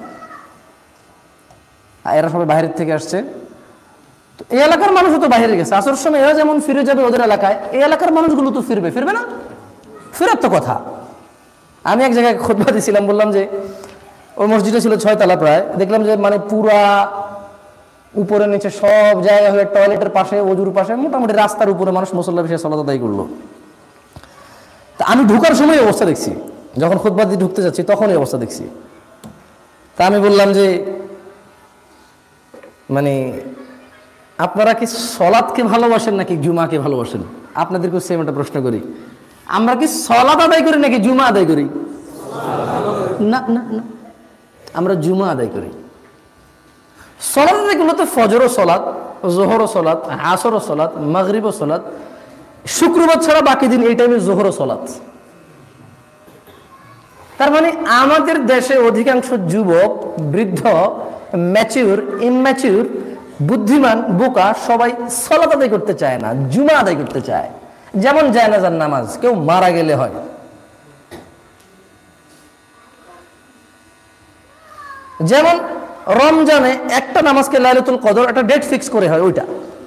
এরা সবাই বাইরের থেকে আসছে। তো এই এলাকার মানুষও তো বাইরে গেছে, আসর সময় এরা যেমন ফিরে যাবে ওদের এলাকায়, এই এলাকার মানুষগুলো তো ফিরবে, ফিরবে না? ফেরার তো কথা। আমি এক জায়গায় খুতবা দিয়েছিলাম, বললাম যে ওই মসজিদে ছিল 6 তলা প্রায়, দেখলাম যে মানে পুরা উপরে নিচে সব জায়গায় হয়ে টয়লেটের পাশে, অজুর পাশে, মোটামুটি রাস্তার উপরে মানুষ মুসল্লা বিষয়ে সালাত আদায় করলো। তা আমি ঢুকার সময় অবস্থা দেখছি, যখন খুতবা দিয়ে ঢুকতে যাচ্ছি তখন এই অবস্থা দেখছি। তা আমি বললাম যে মানে আপনারা কি সলাৎকে ভালোবাসেন নাকি জুমাকে ভালোবাসেন? আপনাদেরকে সেম একটা প্রশ্ন করি, আমরা কি সলাত আদায় করি নাকি জুমা আদায় করি? না না না, আমরা জুমা আদায় করি। সলাত আদায় করলে তো ফজর ও সলাত, জোহরও সলাৎ, আসরও সলাৎ, মাগরিবও সলাৎ, শুক্রবার ছাড়া বাকি দিন এই টাইমে জোহরও সলাৎ। তার মানে আমাদের দেশে অধিকাংশ যুবক, বৃদ্ধ, ম্যাচিউর, ইম্যাচিউর, বুদ্ধিমান, বোকা সবাই সলাত আদায় করতে চায় না, জুমা আদায় করতে চায়। যেমন জানাজার নামাজ কেউ মারা গেলে হয়, যেমন রমজানে একটা নামাজকে লাইলাতুল কদর একটা ডেট ফিক্স করে হয়, ওইটা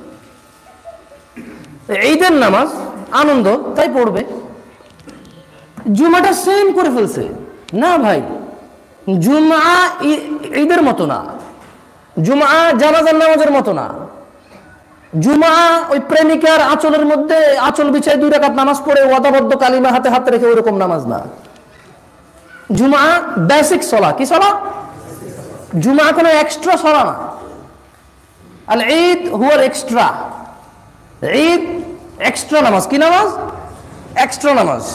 ঈদের নামাজ আনন্দ তাই পড়বে। জুমাটা সেম করে ফেলছে না ভাই, জুমা ঈদের মতো না, জুমা জানাজার নামাজের মতো না, জুমা ওই প্রেমিকার আঁচলের মধ্যে আঁচল বিছায় 2 রাকাত নামাজ পড়ে ওয়াদাবদ্ধ কালিমা হাতে হাত রেখে ওইরকম নামাজ না। জুমা বেসিক সলা, কি সলা? জুমা কোনো এক্সট্রা সলা না। আল ঈদ হুয়াল এক্সট্রা, ঈদ এক্সট্রা নামাজ। কি নামাজ? এক্সট্রা নামাজ।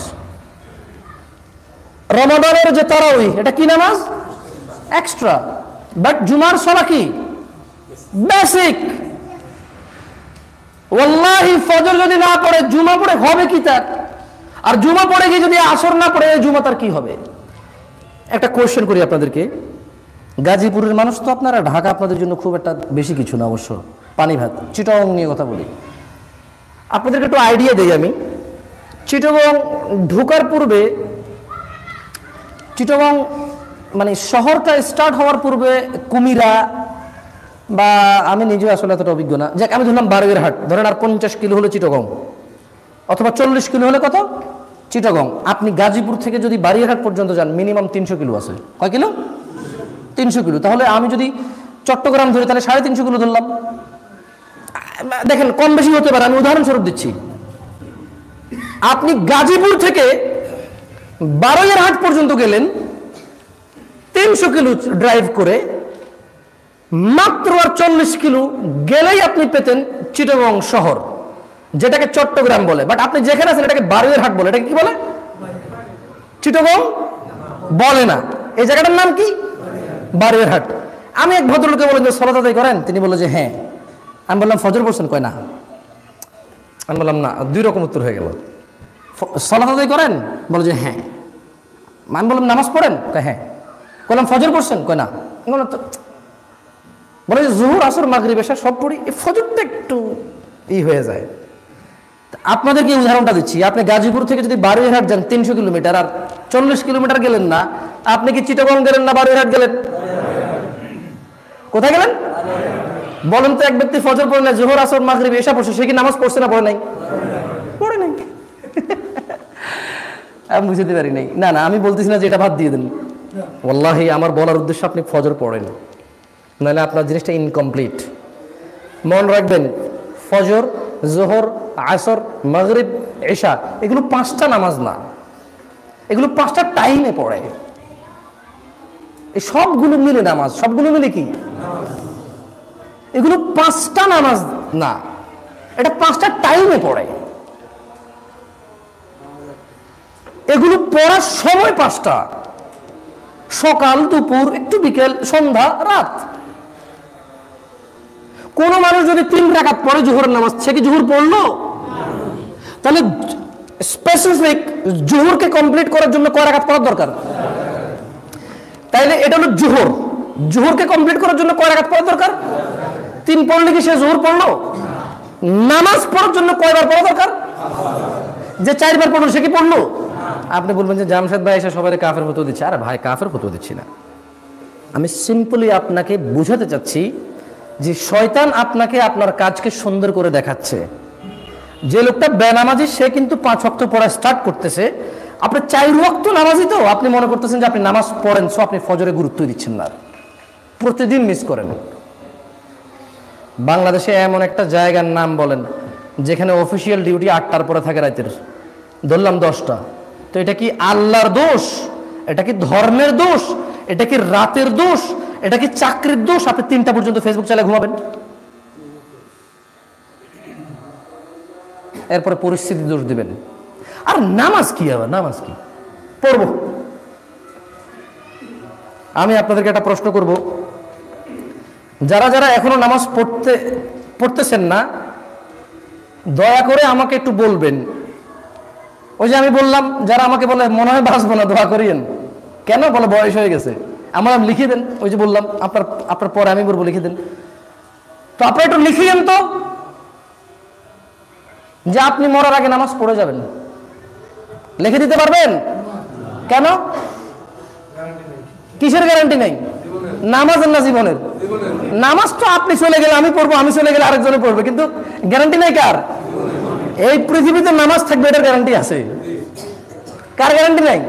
রমাদানের যে তারাউই, এটা কি নামাজ? এক্সট্রা। বাট জুমার সলা কি? বেসিক। ওয়াল্লাহি ফজর যদি না পড়ে জুমা পড়ে হবে কি তার? আর জুমা পড়ে গিয়ে যদি আসর না পড়ে জুমা তার কি হবে? একটা কোয়েশ্চেন করি আপনাদেরকে, গাজীপুরের মানুষ তো আপনারা, ঢাকা আপনাদের জন্য খুব একটা বেশি কিছু না অবশ্য, পানি ভাত। চিটাগং নিয়ে কথা বলি, আপনাদেরকে একটু আইডিয়া দিই আমি। চিটাগং ঢোকার পূর্বে, চিটাগং মানে শহরটা স্টার্ট হওয়ার পূর্বে কুমিরা, বা আমি নিজেও আসলে এতটা অভিজ্ঞ না, যাক আমি ধরলাম বারুইরহাট, ধরেন আর 50 কিলো হলে চিটাগং, অথবা 40 কিলো হলে কত? চিটাগং। আপনি গাজীপুর থেকে যদি বারুইরহাট পর্যন্ত যান মিনিমাম 300 কিলো আছে। কয় কিলো? 300 কিলো। তাহলে আমি যদি চট্টগ্রাম ধরি তাহলে 350 কিলো ধরলাম। দেখেন কম বেশি হতে পারে, আমি উদাহরণস্বরূপ দিচ্ছি। আপনি গাজীপুর থেকে বারুইরহাট পর্যন্ত গেলেন 300 কিলো ড্রাইভ করে, মাত্র আর 40 কিলো গেলেই আপনি পেতেন চিটাগং শহর, যেটাকে চট্টগ্রাম বলে। বাট আপনি যেখানে আছেন এটাকে বারুইরহাট বলে। এটাকে কি বলে? চিটাগং বলে না। এই জায়গাটার নাম কি? বারুইরহাট। আমি এক ভদ্রলোককে বললাম যে সালাত আদায় করেন? তিনি বলল যে হ্যাঁ। আমি বললাম ফজর পড়ছেন? কয় না। আমি বললাম না, 2 রকম উত্তর হয়ে গেল। সালাত আদায় করেন? বলে যে হ্যাঁ। আমি বললাম নামাজ পড়েন? কয় হ্যাঁ। বললাম ফজর পড়ছেন? কয় না। বলে যে জোহর, আসর, মাগরিব, এশা সব পড়ি, এই ফজরটা একটু হয়ে যায়। আপনাদেরকে উদাহরণটা দিচ্ছি, আপনি গাজীপুর থেকে যদি বারুইরহাট যান 300 কিলোমিটার, আর 40 কিলোমিটার গেলেন না, আপনি কি চিটাগং গেলেন না বারুইরহাট গেলেন? কোথায় গেলেন বলেন তো? এক ব্যক্তি ফজর পড়ে না, জোহর, আসর, মাগরিব, এশা পড়ছে, সে কি নামাজ পড়ছে না পড়ে নাই? পড়ে নাই। আমি বুঝতে পারি নাই। না না, আমি বলতেছি না যে এটা বাদ দিয়ে দেন। ওয়াল্লাহি আমার বলার উদ্দেশ্য আপনি ফজর পড়েন, নাহলে আপনার জিনিসটা ইনকমপ্লিট। মন রাখবেন, ফজর, জোহর, আসর, মাগরিব, এশা এগুলো 5টা নামাজ না, এগুলো 5টা টাইমে পড়ে। এই সবগুলো মিলে নামাজ, সবগুলো মিলে কি? এগুলো 5টা নামাজ না, এটা 5টা টাইমে পড়ে। এগুলো পড়ার সময় 5টা, সকাল, দুপুর, একটু বিকেল, সন্ধ্যা, রাত। কোন মানুষ যদি 3 রাকাত পড়ে জোহরের নামাজ, সে কি জোহর পড়লো? তাহলে স্পেসিফিক জোহরকে কমপ্লিট করার জন্য কয় রাকাত পড়ার দরকার? তাইলে এটা হলো জোহর। জোহরকে কমপ্লিট করার জন্য কয় রাকাত পড়ার দরকার? 3 পড়লে কি সে জোহর পড়লো? নামাজ পড়ার জন্য কয়বার পড়া দরকার? যে 4 বার পড়লো সে কি পড়লো? আপনি বলবেন যে জামশেদ ভাই এসে সবাই কাফের ফতোয়া দিচ্ছে। আরে ভাই, কাফের ফতোয়া দিচ্ছি না, আমি সিম্পলি আপনাকে বুঝাতে চাচ্ছি যে শয়তান আপনাকে আপনার কাজকে সুন্দর করে দেখাচ্ছে। যে লোকটা বেনামাজি সে কিন্তু 5 ওয়াক্ত পড়া স্টার্ট করতেছে, আপনি 4 ওয়াক্ত নামাজি, তো আপনি মনে করতেছেন যে আপনি নামাজ পড়েন, সো আপনি ফজরে গুরুত্ব দিচ্ছেন না, প্রতিদিন মিস করেন। বাংলাদেশে এমন একটা জায়গার নাম বলেন যেখানে অফিসিয়াল ডিউটি 8টার পরে থাকে রাতের, ধরলাম 10টা। তো এটা কি আল্লাহর দোষ? এটা কি ধর্মের দোষ? এটা কি রাতের দোষ? এটা কি চাকরির দোষ? আপনি 3টা পর্যন্ত ফেসবুক চালিয়ে ঘুমাবেন, এরপরে পরিস্থিতি দোষ দিবেন। আর নামাজ কি? আবার নামাজ কি পড়বো? আমি আপনাদেরকে একটা প্রশ্ন করব, যারা যারা এখনো নামাজ পড়তে পড়তেছেন না, দয়া করে আমাকে একটু বলবেন। ওই যে আমি বললাম, যারা আমাকে বলে মনে হয় বাঁচবো না, দোয়া করিয়েন। কেন? বলে বয়স হয়ে গেছে। আমার নাম লিখে দেন। ওই যে বললাম, আপনার পরে আমি বলবো লিখে দেন। তো আপনি একটু লিখিয়েন তো যে আপনি মরার আগে নামাজ পড়ে যাবেন। লিখে দিতে পারবেন? কেন? কিসের গ্যারান্টি নেই? নামাজের না জীবনের? নামাজ তো আপনি চলে গেলে আমি পড়বো, আমি চলে গেলে আরেকজনে পড়বে, কিন্তু গ্যারান্টি নাই কার? এই পৃথিবীতে নামাজ থাকবে এটার গ্যারান্টি আছে? কার গ্যারান্টি নাই?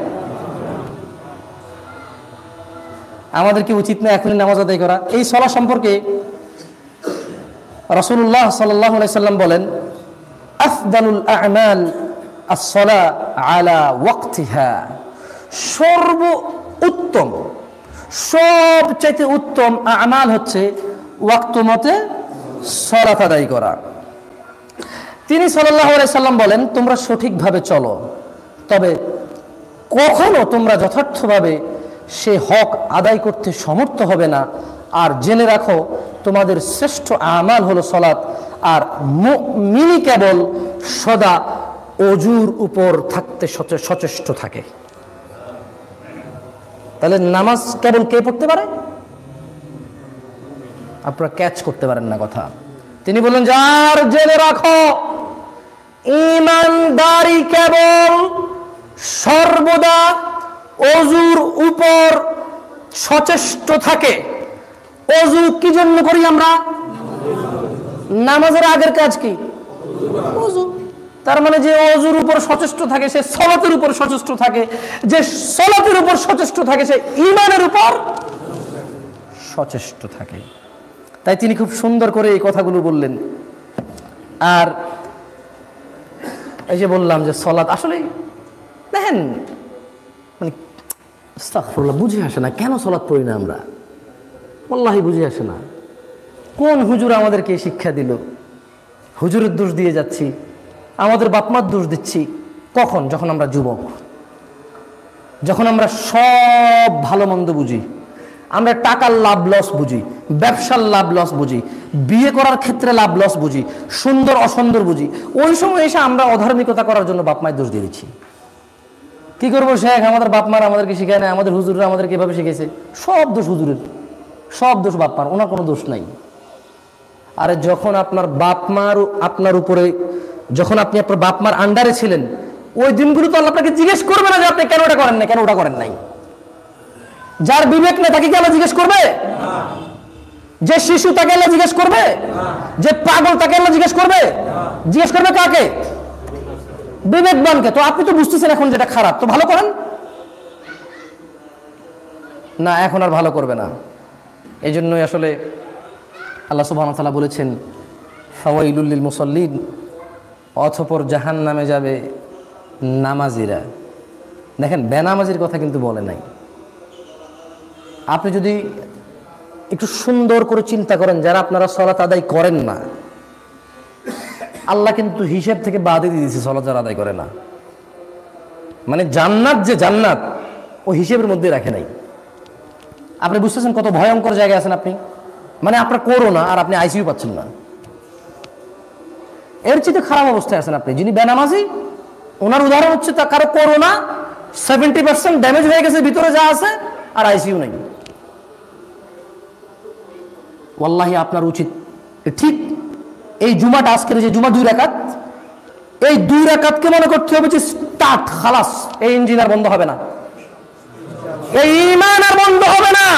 আমাদের কি উচিত না এখনই নামাজ আদায় করা? এই সালাত সম্পর্কে রাসূলুল্লাহ সাল্লাল্লাহু আলাইহি সাল্লাম বলেন, আফদালুল আ'মাল আস-সালাহ আলা ওয়াক্তিহা। সর্ব উত্তম, সবচাইতে উত্তম আমাল হচ্ছে ওয়াক্ত মতে সালাত আদায় করা। তিনি সাল্লাল্লাহু আলাইহি সাল্লাম বলেন, তোমরা সঠিকভাবে চলো, তবে কখনো তোমরা যথার্থভাবে সে হক আদায় করতে সমর্থ হবে না। আর জেনে রাখো, তোমাদের শ্রেষ্ঠ আমাল হলো সালাত, আর মুমিন কেবল সদা ওযুর উপর থাকতে সচেষ্ট থাকে। তাহলে নামাজ কেবল কে পড়তে পারে? আপনারা ক্যাচ করতে পারেন না কথা। তিনি বললেন, যার জেনে রাখো, ঈমানদারি কেবল সর্বদা ওযুর উপর সচেষ্ট থাকে। ওযু কি জন্য করি আমরা? নামাজের আগের কাজ কি? ওযু। তার মানে যে ওযুর উপর সচেষ্ট থাকে সে সালাতের উপর সচেষ্ট থাকে, যে সালাতের উপর সচেষ্ট থাকে সে ঈমানের উপর সচেষ্ট থাকে। তাই তিনি খুব সুন্দর করে এই কথাগুলো বললেন। আর এই যে বললাম যে সালাত আসলে দেখেন, মানে আস্তাগফিরুল্লাহ, বুঝে আসে না কেন সালাত পড়ি না আমরা। ওয়াল্লাহি বুঝে আসে না। কোন হুজুর আমাদেরকে শিক্ষা দিল? হুজুরের দোষ দিয়ে যাচ্ছি, আমাদের বাপমার দোষ দিচ্ছি। কখন? যখন আমরা যুবক, যখন আমরা সব ভালো মন্দ বুঝি, আমরা টাকার লাভ লস বুঝি, ব্যবসার লাভ লস বুঝি, বিয়ে করার ক্ষেত্রে লাভ লস বুঝি, সুন্দর অসুন্দর বুঝি। ওই সময় এসে আমরা অধার্মিকতা করার জন্য বাপমায় দোষ দিয়ে দিচ্ছি। কি করবো শেখ? আমাদের বাপমার আমাদেরকে শিখায় না, আমাদের হুজুররা আমাদেরকে এভাবে শিখেছে। সব দোষ হুজুরের, সব দোষ বাপমার, ওনার কোনো দোষ নাই। আরে যখন আপনার বাপমার আপনার উপরে, যখন আপনি আপনার বাপমার আন্ডারে ছিলেন, ওই দিনগুলো তো আল্লাহ আপনাকে জিজ্ঞেস করবে না যে আপনি কেন ওটা করেন না, কেন ওটা করেন নাই। যার বিবেক নেই তাকে কি আল্লাহ জিজ্ঞেস করবে? যে শিশু তাকে আল্লাহ জিজ্ঞেস করবে? যে পাগল তাকে আল্লাহ জিজ্ঞেস করবে? জিজ্ঞেস করবে কাকে? বিবেকবানকে। তো আপনি তো বুঝতেছেন এখন যেটা খারাপ, তো ভালো করেন না, এখন আর ভালো করবে না। এই জন্যই আসলে আল্লাহ সুবহানাহু ওয়া তাআলা বলেছেন, ফাওয়াইলুল লিল মুসাল্লিন, অতঃপর জাহান্নামে যাবে নামাজিরা। দেখেন, বেনামাজির কথা কিন্তু বলে নাই। আপনি যদি একটু সুন্দর করে চিন্তা করেন, যারা আপনারা সালাত আদায় করেন না, আল্লাহ কিন্তু হিসাব থেকে বাদই দিয়ে দিয়েছে সালাত যারা আদায় করে না। মানে জান্নাত, যে জান্নাত ও হিসেবের মধ্যে রাখে নাই। আপনি বুঝতেছেন কত ভয়ঙ্কর জায়গায় আছেন আপনি? মানে আপনার করোনা আর আপনি আইসিইউ পাচ্ছেন না, এর চেয়ে খারাপ অবস্থায় আছেন আপনি। যিনি বেনামাজি, ওনার উদাহরণ হচ্ছে তা কারো করোনা 70% ড্যামেজ হয়ে গেছে ভিতরে যা আছে, আর আইসিইউ নেই। ওয়াল্লাহি আপনার উচিত ঠিক এই জুমাটা, আজকের যে জুমা 2 রাকাত, এই 2 রাকাতকে মনে করতে হবে যে স্টার্ট, খালাস, এই ইঞ্জিন আর বন্ধ হবে না, এই ঈমান আর বন্ধ হবে না।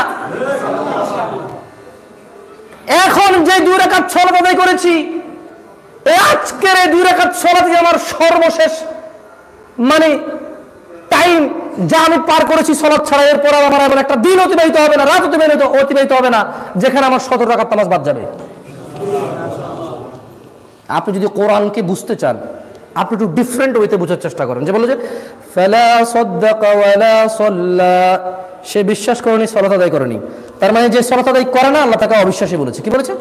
এখন যে 2 রাকাত সালাত আদায় করেছি, আজকের এই 2 রাকাত সালাত আমার সর্বশেষ মানে টাইম যা আমি পার করেছি সালাত ছাড়া। এরপর আমার এমন একটা দিন অতিবাহিত হবে না, রাত অতিবাহিত হবে না যেখানে আমার 17 রাকাত নামাজ বাদ যাবে। আপনি যদি কোরআনকে বুঝতে চান, আপনি একটু ডিফারেন্ট ওয়েতে বোঝার চেষ্টা করেন। যে বলে যে ফালা সাদ্দাকা ওয়ালা সাল্লা, সে বিশ্বাস করেনি, সালাত আদায় করেনি। তার মানে যে সালাত আদায় করে না, আল্লাহ তাকে অবিশ্বাসী বলেছে। কি বলেছে?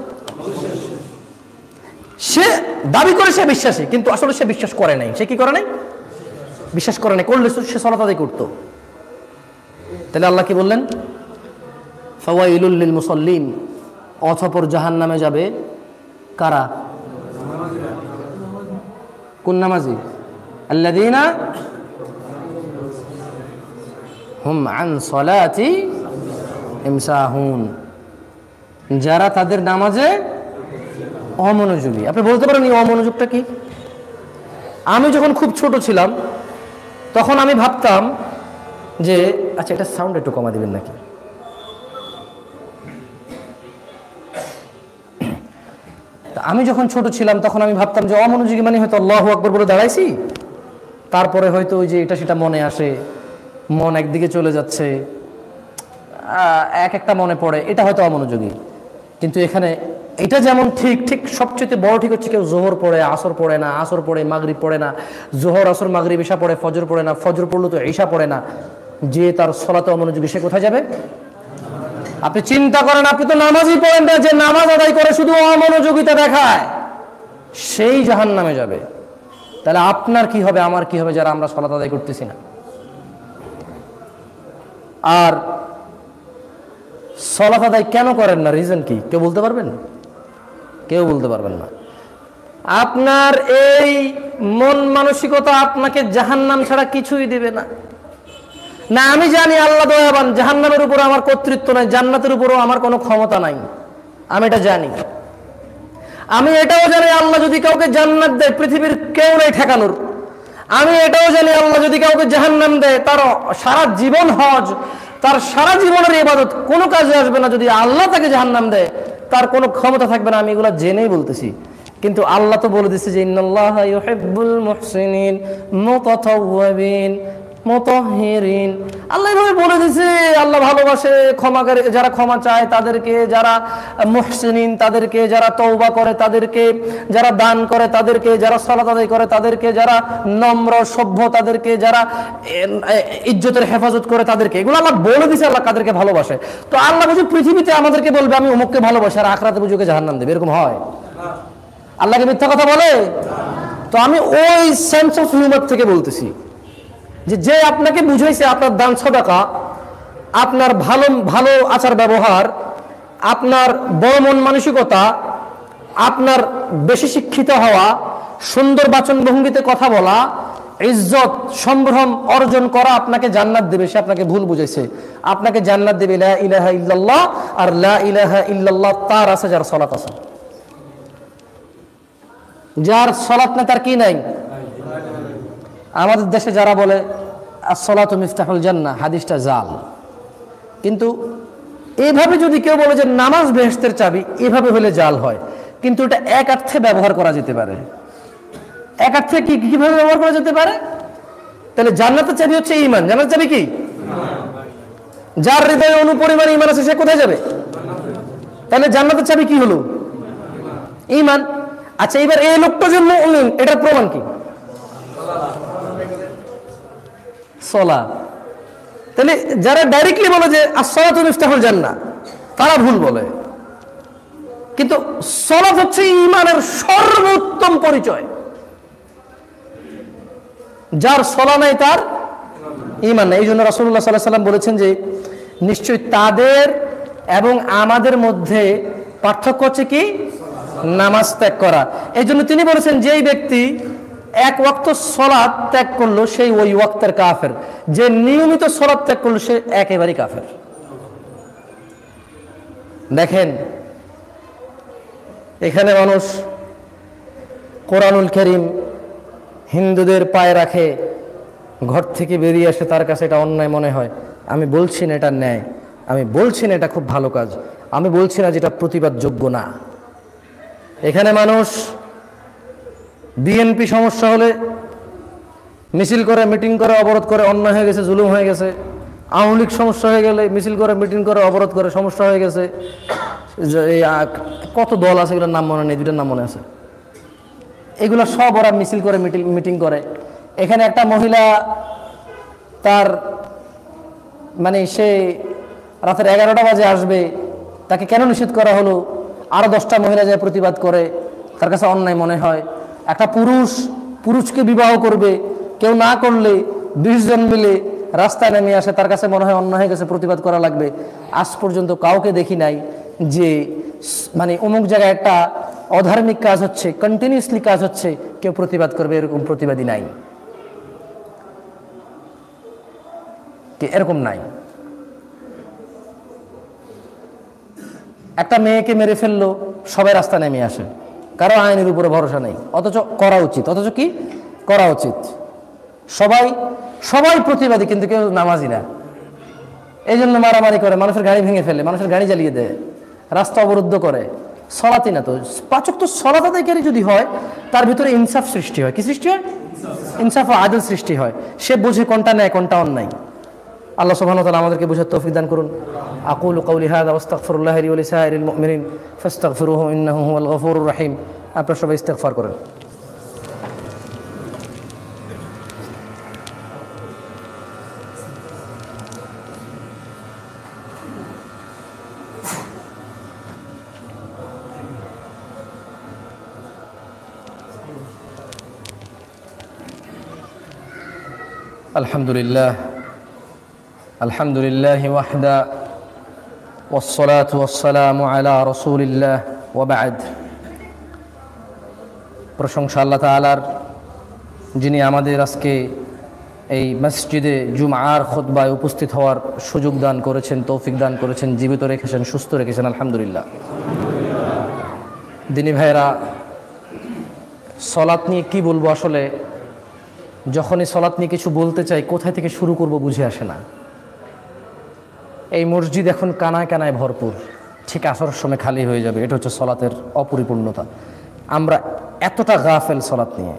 সে দাবি করে সে বিশ্বাসী, কিন্তু আসলে সে বিশ্বাস করে নাই। সে কি করে নাই? বিশ্বাস করে নাই। করলে সে সালাত আদায় করতো। তাহলে আল্লাহ কি বললেন? ফাওয়াইলুল লিল মুসাল্লিন, অতঃপর জাহান্নামে যাবে কারা? কোন নামাজি? আল্লাযীনা হুম আন সলাতি ইমসাহুন, যারা তাদের নামাজে অমনোযোগী। আপনি বলতে পারেন এই অমনোযোগটা কি? আমি যখন খুব ছোট ছিলাম তখন আমি ভাবতাম যে, আচ্ছা এটা সাউন্ড একটু কমা দিবেন নাকি? আমি যখন ছোট ছিলাম তখন আমি ভাবতাম যে অমনোযোগী মানে হয়তো আল্লাহু আকবার বলে দাঁড়াইছি, তারপরে হয়তো ওই যে এটা সেটা মনে আসে, মন একদিকে চলে যাচ্ছে, একটা মনে পড়ে, এটা হয়তো অমনোযোগী। কিন্তু এখানে এটা যেমন ঠিক, ঠিক সবচেয়ে বড় ঠিক হচ্ছে কেউ জোহর পড়ে, আসর পড়ে না, আসর পড়ে মাগরিব পড়ে না, জোহর আসর মাগরিব ঈশা পড়ে, ফজর পড়ে না, ফজর পড়লো তো ঈশা পড়ে না, যে তার সলাতে অমনোযোগী সে কোথায় যাবে? আপনি চিন্তা করেন, আপনি তো নামাজই পড়েন না, যে নামাজ আদায় করে শুধু অমনোযোগিতা দেখায় সেই জাহান্নামে যাবে। তাহলে আপনার কি হবে, আমার কি হবে যারা আমরা সলাত আদায় করতেছি না? আর সলাত আদায় কেন করেন না, রিজন কি কেউ বলতে পারবেন? কেউ বলতে পারবেন না। আপনার এই মন মানসিকতা আপনাকে জাহান্নাম ছাড়া কিছুই দিবে না। না, আমি জানি আল্লাহ দয়াবান, জাহান্নামের উপর আমার কর্তৃত্ব নাই, জান্নাতের উপরও আমার কোনো ক্ষমতা নাই, আমি এটা জানি। আমি এটাও জানি আল্লাহ যদি কাউকে জান্নাত দেয় পৃথিবীর কেউ নেই ঠেকানোর। আমি এটাও জানি আল্লাহ যদি কাউকে জাহান্নাম দেয় তার সারা জীবন হজ, তার সারা জীবনের ইবাদত কোনো কাজে আসবে না। যদি আল্লাহ তাকে জাহান্নাম দেয় তার কোনো ক্ষমতা থাকবে না। আমি এগুলো জেনেই বলতেছি, কিন্তু আল্লাহ তো বলে দিচ্ছে যে ইন্নাল্লাহা ইউহিব্বুল মুহসিনিন মুতাতাওয়াবিন মুতাহহিরিন। আল্লাহ এভাবে বলে দিচ্ছে, আল্লাহ ভালোবাসে ক্ষমাকারী, যারা ক্ষমা চায় তাদেরকে, যারা মুহসিনিন তাদেরকে, যারা তওবা করে তাদেরকে, যারা দান করে তাদেরকে, যারা সালাত আদায় করে তাদেরকে, যারা নম্র সভ্য তাদেরকে, যারা ইজ্জতের হেফাজত করে তাদেরকে। এগুলো আল্লাহ বলে দিচ্ছে আল্লাহ কাদেরকে ভালোবাসে। তো আল্লাহ বুঝি পৃথিবীতে আমাদেরকে বলবে আমি অমুককে ভালোবাসি, আর আখিরাতে বুঝি ওকে জাহান্নাম দেবে? এরকম হয়? আল্লাহকে মিথ্যা কথা বলে? তো আমি ওই সেন্স অফ হিউমার থেকে বলতেছি যে আপনাকে বুঝাইছে আপনার দান সাদাকা, আপনার ভালো ভালো আচার ব্যবহার, আপনার বড় মন মানসিকতা, আপনার বেশি শিক্ষিত হওয়া, সুন্দর বাচন ভঙ্গিতে কথা বলা, ইজ্জত সম্ভ্রম অর্জন করা আপনাকে জান্নাত দেবে, সে আপনাকে ভুল বুঝাইছে। আপনাকে জান্নাত দেবে লা ইলাহা ইল্লাল্লাহ, আর লা ইলাহা ইল্লাল্লাহ তার আছে যার সালাত আছে। যার সালাত না তার কি নাই? আমাদের দেশে যারা বলে আসসালাতু মিফতাহুল জান্নাহ, হাদিসটা জাল। কিন্তু এইভাবে যদি কেউ বলে যে নামাজ বেহেশতের চাবি, এভাবে হলে জাল হয়। কিন্তু এটা এক অর্থে ব্যবহার করা যেতে পারে। এক অর্থে কিভাবে ব্যবহার করা যেতে পারে? তাহলে জান্নাতের চাবি হচ্ছে ঈমান। জান্নাতের চাবি কি? যার হৃদয়ে অনুপরিমাণ ঈমান আছে সে কোথায় যাবে? তাহলে জান্নাতের চাবি কি হলো? ঈমান। আচ্ছা, এবার এই লোকটা যে মুমিন, এটার প্রমাণ কি? সালাত। তাহলে যারা ডাইরেক্টলি বলে যে আসসালাতু মিফতাহুল জান্নাহ, তারা ভুল বলে। কিন্তু সালাত হচ্ছে ঈমানের সর্বোত্তম পরিচয়। যার সালাত নাই তার ঈমান নাই। এই জন্য রাসূলুল্লাহ সাল্লাল্লাহু আলাইহি ওয়াসাল্লাম বলেছেন যে নিশ্চয় তাদের এবং আমাদের মধ্যে পার্থক্য হচ্ছে কি? নামাজ ত্যাগ করা। এই জন্য তিনি বলেছেন যেই ব্যক্তি এক ওয়াক্ত সালাত ত্যাগ করলো সেই ওই ওয়াক্তের কাফের, যে নিয়মিত সালাত ত্যাগ করলো সে একেবারেই কাফের। দেখেন এখানে মানুষ কোরআনুল কারীম হিন্দুদের পায়ে রাখে, ঘর থেকে বেরিয়ে আসে, তার কাছে এটা অন্যায় মনে হয়। আমি বলছি না এটা ন্যায়, আমি বলছি না এটা খুব ভালো কাজ, আমি বলছি না যেটা প্রতিবাদযোগ্য না। এখানে মানুষ বিএনপি সমস্যা হলে মিছিল করে, মিটিং করে, অবরোধ করে, অন্যায় হয়ে গেছে, জুলুম হয়ে গেছে। আওয়ামী লীগ সমস্যা হয়ে গেলে মিছিল করে, মিটিং করে, অবরোধ করে, সমস্যা হয়ে গেছে। কত দল আছে, এগুলোর নাম মনে নেই, দুইটার নাম মনে আছে। এগুলো সব ওরা মিছিল করে, মিটিং করে। এখানে একটা মহিলা তার মানে সে রাতের 11টা বাজে আসবে, তাকে কেন নিষেধ করা হলো? আরো 10টা মহিলা যায় প্রতিবাদ করে, তার কাছে অন্যায় মনে হয়। একটা পুরুষকে বিবাহ করবে, কেউ না করলে 20 জন মিলে রাস্তায় নেমে আসে, তার কাছে মনে হয় অন্যায় হয়ে গেছে, প্রতিবাদ করা লাগবে। আজ পর্যন্ত কাউকে দেখি নাই যে মানে অমুক জায়গায় একটা অধার্মিক কাজ হচ্ছে, কন্টিনিউসলি কাজ হচ্ছে, কেউ প্রতিবাদ করবে এরকম প্রতিবাদী নাই, এরকম নাই। একটা মেয়েকে মেরে ফেললো, সবাই রাস্তা নেমে আসে, কারো আইনের উপরে ভরসা নেই, অথচ করা উচিত, অথচ কি করা উচিত, সবাই সবাই প্রতিবাদী, কিন্তু কেউ নামাজি না। এই জন্য মারামারি করে, মানুষের গাড়ি ভেঙে ফেলে, মানুষের গাড়ি জ্বালিয়ে দেয়, রাস্তা অবরুদ্ধ করে। সলাতি না তো, পাঁচ ওয়াক্ত সলাত আদায়কারী যদি হয়, তার ভিতরে ইনসাফ সৃষ্টি হয়। কি সৃষ্টি হয়? ইনসাফ ও আদল সৃষ্টি হয়। সে বুঝে কোনটা ন্যায় কোনটা অন্যায়। আল্লাহ সুবহানাহু ওয়া তাআলা আমাদেরকে বুঝার তৌফিক দান করুন। আকুলু কওলি হাযা ওয়াস্তাগফিরুল্লাহ লি ওয়া লিসাইরিল মুমিনিন ফাস্তাগফিরুহু ইন্নাহু হুয়াল গফুরুর রহিম। আপনারা সবাই ইস্তিগফার করেন। আলহামদুলিল্লাহ আলহামদুলিল্লাহি ওয়াহদা ওয়াসসালাতু ওয়াসসালামু আলা রাসূলিল্লাহ ওয়া বা'দ। প্রশংসা আল্লাহ তাআলার, যিনি আমাদের আজকে এই মসজিদে জুমআর খুতবায় উপস্থিত হওয়ার সুযোগ দান করেছেন, তৌফিক দান করেছেন, জীবিত রেখেছেন, সুস্থ রেখেছেন। আলহামদুলিল্লাহ। দিনী ভাইরা, সলাত নিয়ে কি বলবো, আসলে যখনই সলাত নিয়ে কিছু বলতে চাই, কোথায় থেকে শুরু করব বুঝে আসে না। এই মসজিদ এখন কানায় কানায় ভরপুর, ঠিক আসরের সময় খালি হয়ে যাবে। এটা হচ্ছে সলাতের অপরিপূর্ণতা। আমরা এতটা গাফেল সলাত নিয়ে।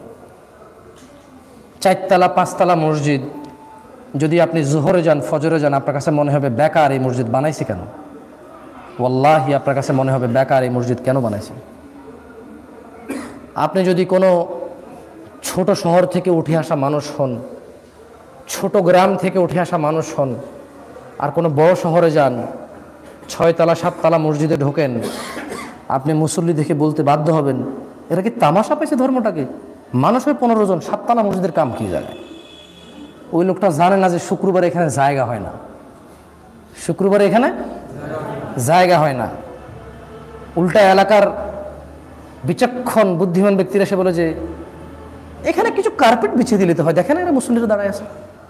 4 তলা 5 তলা মসজিদ, যদি আপনি জোহরে যান, ফজরে যান, আপনার কাছে মনে হবে বেকার এই মসজিদ বানাইছি কেন। ওয়াল্লাহি আপনার কাছে মনে হবে বেকার এই মসজিদ কেন বানাইছি। আপনি যদি কোনো ছোট শহর থেকে উঠে আসা মানুষ হন, ছোট গ্রাম থেকে উঠে আসা মানুষ হন, আর কোনো বড় শহরে যান, 6 তলা 7 তলা মসজিদে ঢোকেন, আপনি মুসল্লি দেখে বলতে বাধ্য হবেন, এরা কি তামাশা পেয়েছে ধর্মটাকে? মানুষ হয় 15 জন, 7 তলা মসজিদের কাম কি জায়গায়? ওই লোকটা জানে না যে শুক্রবার এখানে জায়গা হয় না, শুক্রবারে এখানে জায়গা হয় না। উল্টা এলাকার বিচক্ষণ বুদ্ধিমান ব্যক্তিরা এসে বলে যে এখানে কিছু কার্পেট বিছিয়ে দিলে তো হয়, দেখেন এরা মুসল্লিরা দাঁড়ায় আছে।